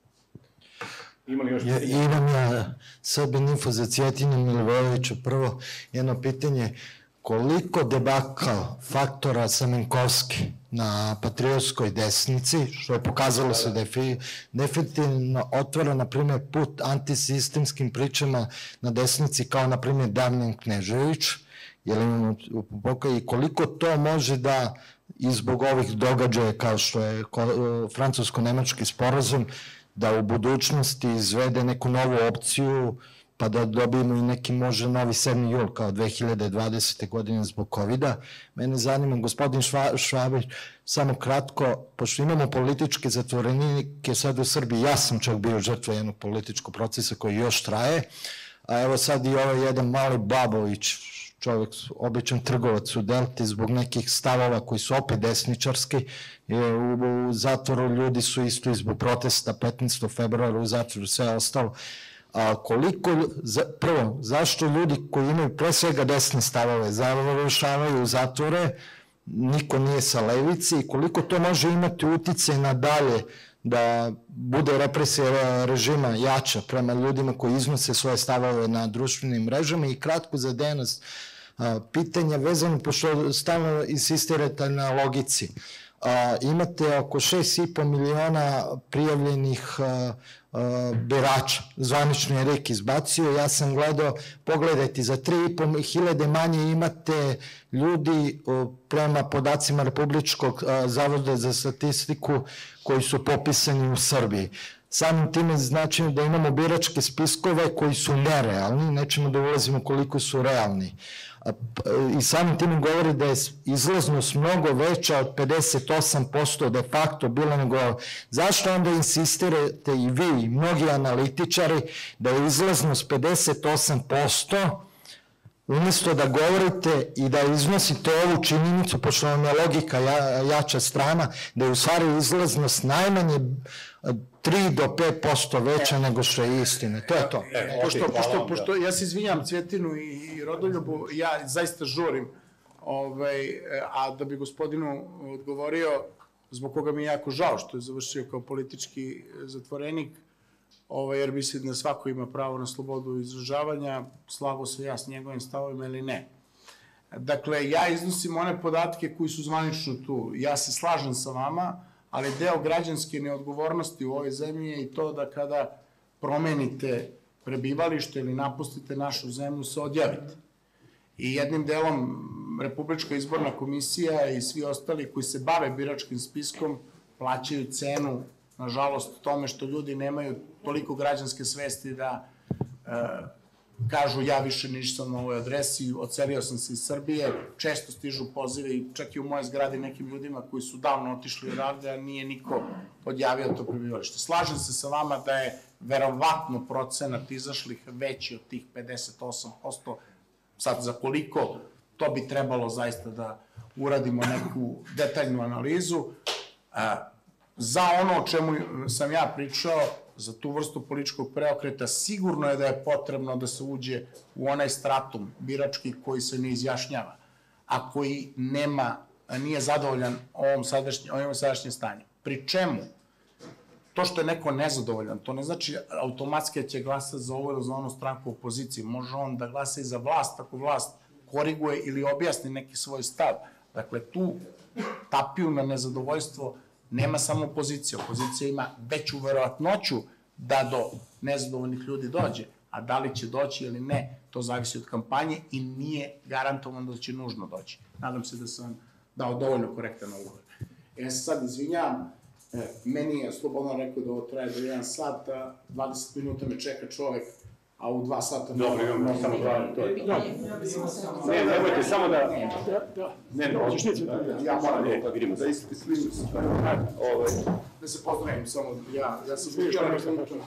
Ima li još Ja, pitanja? imam ja Srbin info za Cvjetinu Milivojevića. Prvo, jedno pitanje, koliko debakal faktora Samenkovski na patriotskoj desnici, što je pokazalo se da je definitivno otvara, na primjer, put antisistemskim pričama na desnici, kao, na primjer, Damjan Knežević, jer imamo i koliko to može da, i zbog ovih događaja kao što je francusko-nemački sporazum, da u budućnosti izvede neku novu opciju, pa da dobijemo i neki može novi sedmi jul kao dve hiljade dvadesete. godine zbog kovida. Mene zanima, gospodin Švabić, samo kratko, pošto imamo političke zatvorenike sad u Srbiji, ja sam čak bio žrtva jednog političkog procesa koji još traje, a evo sad i ovaj jedan mali Babović, čovjek, običan trgovac u Delti, zbog nekih stavova koji su opet desničarski, u zatvoru ljudi su isto i zbog protesta petnaestog februara u zatvoru, sve ostalo. A koliko, prvo, zašto ljudi koji imaju pre svega desne stavove završavaju u zatvore, niko nije sa levice, i koliko to može imati uticaj na dalje da bude represija režima jača prema ljudima koji iznose svoje stavove na društvenim mrežama. I kratko za danas pitanja vezano, pošto stalno insistirate na logici. Imate oko šest i po miliona prijavljenih birača, zvanično je R I K izbacio, ja sam gledao, pogledajte, za tri i po hiljade manje imate ljudi prema podacima Republičkog zavoda za statistiku koji su popisani u Srbiji. Samim time znači da imamo biračke spiskove koji su nerealni, nećemo da ulazimo koliko su realni. I samim tim govori da je izlaznost mnogo veća od pedeset osam posto de facto bila nego... Zašto onda insistirate i vi i mnogi analitičari da je izlaznost pedeset osam posto umjesto da govorite i da iznosite ovu činjenicu, pošto vam je logika jača strana, da je u stvari izlaznost najmanje tri do pet posto veća nego što je istina. To je to. Pošto ja se izvinjam Cvjetinu i Rodoljubu, ja zaista žurim, a da bi gospodinu odgovorio, zbog koga mi je jako žao što je završio kao politički zatvorenik, jer mislim da svako ima pravo na slobodu izražavanja, slago se ja s njegovim stavovima ili ne. Dakle, ja iznosim one podatke koji su zvanično tu. Ja se slažem sa vama, ali deo građanske neodgovornosti u ovoj zemlji je i to da kada promenite prebivalište ili napustite našu zemlju, se odjavite. I jednim delom Republička izborna komisija i svi ostali koji se bave biračkim spiskom plaćaju cenu, nažalost, tome što ljudi nemaju toliko građanske svesti da kažu ja više nisam na ovoj adresi, odselio sam se iz Srbije, često stižu pozive i čak i u moje zgradi nekim ljudima koji su davno otišli odavde, a nije niko odjavio to prebivalište. Slažem se sa vama da je verovatno procenat izašlih veći od tih pedeset osam posto, sad za koliko, to bi trebalo zaista da uradimo neku detaljnu analizu. Za ono o čemu sam ja pričao, za tu vrstu političkog preokreta, sigurno je da je potrebno da se uđe u onaj stratum birački koji se ne izjašnjava, a koji nema, nije zadovoljan ovom sadašnjem stanju. Pri čemu, to što je neko nezadovoljan, to ne znači automatski da će glasati za ovo ili za onu stranku u opoziciji. Može on da glasa i za vlast, ako vlast koriguje ili objasni neki svoj stav. Dakle, tu tapiju na nezadovoljstvo nema samo opozicija. Opozicija ima veću verovatnoću da do nezadovoljnih ljudi dođe, a da li će doći ili ne, to zavisi od kampanje i nije garantovano da će nužno doći. Nadam se da sam dao dovoljno korektan odgovor. Ja se sad izvinjam, meni je Slobodan rekao da ovo traje do jedan sat, dvadeset minuta me čeka čovek, a u dva sata... Dobro, imamo samo dva, to je to. Ne, nemojte, samo da... Ne, ne, hoćeš neći. Ja moram da vidimo. Da isti slim... Da se pozdravim, samo ja, ja sam bio što nešto način.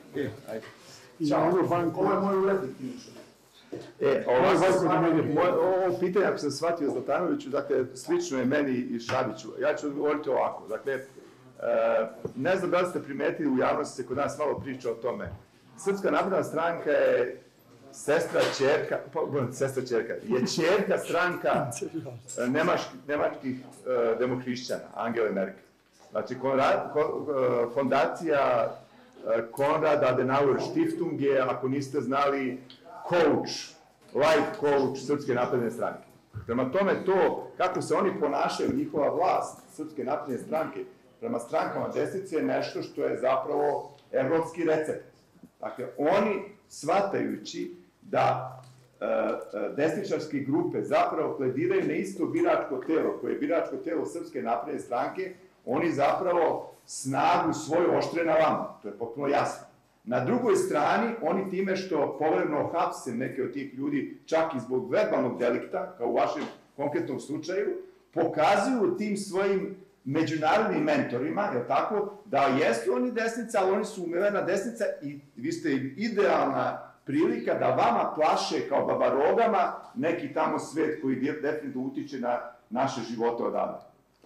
Ovo je moj urednik, inače. E, ovo pitanje, ako sam shvatio Zlatanoviću, dakle, slično je meni i Šabiću. Ja ću odgovoriti ovako. Dakle, ne znam da li ste primetili, u javnosti se kod nas malo priča o tome. Srpska napredna stranka je sestra čerka, sestra čerka, je čerka stranka nemačkih, nemačkih uh, demohrišćana, Angele Merkel. Znači, konrad, kon, uh, fondacija uh, Konrad Adenauer Stiftung je, ako niste znali, coach, life coach Srpske napredne stranke. Prema tome to, kako se oni ponašaju, njihova vlast Srpske napredne stranke, prema strankama desnice je nešto što je zapravo evropski recept. Dakle, oni, shvatajući da e, desničarske grupe zapravo plediraju na isto biračko telo, koje je biračko telo Srpske napredne stranke, oni zapravo snagu svoju oštre na vama. To je potpuno jasno. Na drugoj strani, oni time što povremeno hapse neke od tih ljudi, čak i zbog verbalnog delikta, kao u vašem konkretnom slučaju, pokazuju tim svojim međunarodnim mentorima, je tako, da jesu oni desnica, ali oni su umevena desnica i vi ste idealna prilika da vama plaše kao babarogama neki tamo svet koji definitivno utiče na naše živote odavde.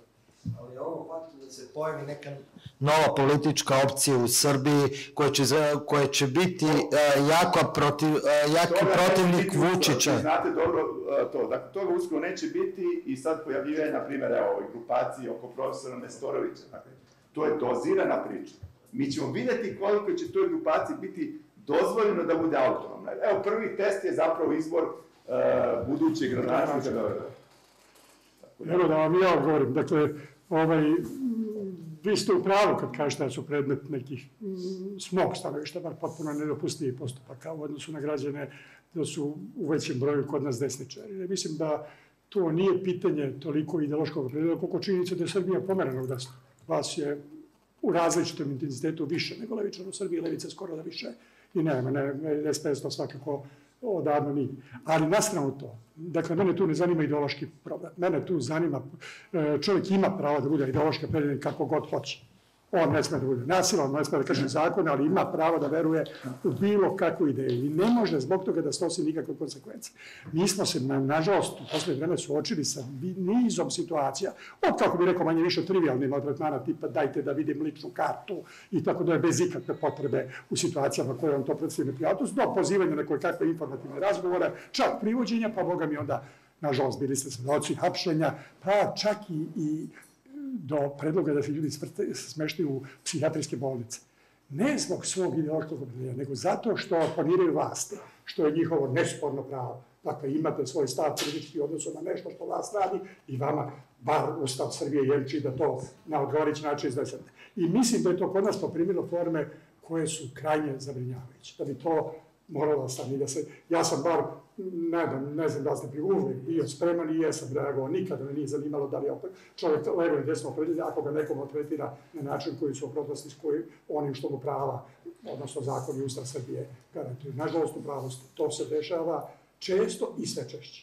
Ali ovo faktu da se pojavi neka nova politička opcija u Srbiji koja će, koja će biti uh, jako protiv, uh, jaki protivnik Vučića. Vi znate dobro uh, to, dakle toga uskoro neće biti i sad pojavljivanje, na primjer, evo ovoj grupaciji oko profesora Nestorovića. Dakle, to je dozirana priča. Mi ćemo vidjeti koliko će toj grupaciji biti dozvoljeno da bude autonomna. Evo, prvi test je zapravo izbor uh, budućeg gradonačelnika Beograda. Evo da vam ja odgovorim. Dakle, ovaj, vi ste u pravu kad kažete da su predmet nekih s mog stanovišta, bar potpuno nedopustivi postupaka u odnosu na građane, da su u većem broju kod nas desničari. Mislim da to nije pitanje toliko ideološkog opredeljenja, koliko činjenica da je Srbija pomerena u desno. Vas je u različitom intenzitetu više nego levičar u Srbiji, levica skoro da više i nema, ne, ne, S P S to svakako odavno nije. Ali na stranu to. Dakle, mene tu ne zanima ideološki problem. Mene tu zanima, čovjek ima pravo da bude ideološki opredeljen kako god hoće. On ne sme da bude nasilan, ne sme da kaže zakone, ali ima pravo da veruje u bilo kakvu ideju. I ne može zbog toga da snosi nikakve konsekvence. Mi smo se, nažalost, u poslednje vreme suočili sa nizom situacija, od, kako bi rekao, manje više trivialnim od tretmana tipa dajte da vidim ličnu kartu i tako da je bez ikakve potrebe u situacijama koje vam to predstavlja neprijatnost, do pozivanja na koje kakve informativne razgovore, čak privođenja, pa boga mi onda, nažalost, bili ste svedoci hapšenja, pa čak i, i do predloga da se ljudi smeštaju u psihijatrijske bolnice. Ne zbog svog ideološkog opredeljenja, nego zato što oponiraju vlasti, što je njihovo nesporno pravo. Dakle, imate svoj stav kritički odnosu na nešto što vlast radi i vama, bar Ustav Srbije jemči da to na odgovarajući način iznesete. I mislim da je to kod nas poprimilo forme koje su krajnje zabrinjavajuće. Da bi to moralo sam i da se... Ja sam bar, ne, ne znam da ste pri uvijek bio spreman i jesam reagovao. Nikada me nije zanimalo da li je čovjek levo i desno opredeljen, ako ga nekom otretira na način koji su oprotnosti s kojim onim što mu prava, odnosno zakon i Ustav Srbije garantuju. Nažalost, u pravosti to se dešava često i sve češće.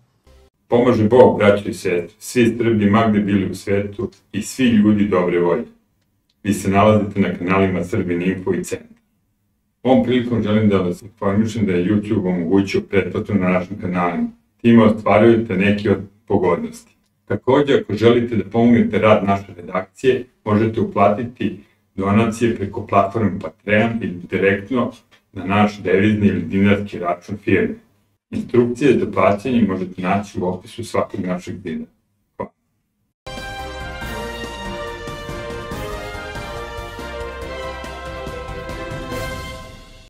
Pomaže Bog, braći i sestri, svi Srbi magde bili u svetu i svi ljudi dobre volje. Vi se nalazite na kanalima Srbin Info i Centar. Ovom prilikom želim da vas informišem da je YouTube omogućio pretplatu na našim kanalima. Time ostvarujete neki od pogodnosti. Također, ako želite da pomognete rad naše redakcije, možete uplatiti donacije preko platforme Patreon ili direktno na naš devizni ili dinarski račun firme. Instrukcije za plaćanje možete naći u opisu svakog našeg videa.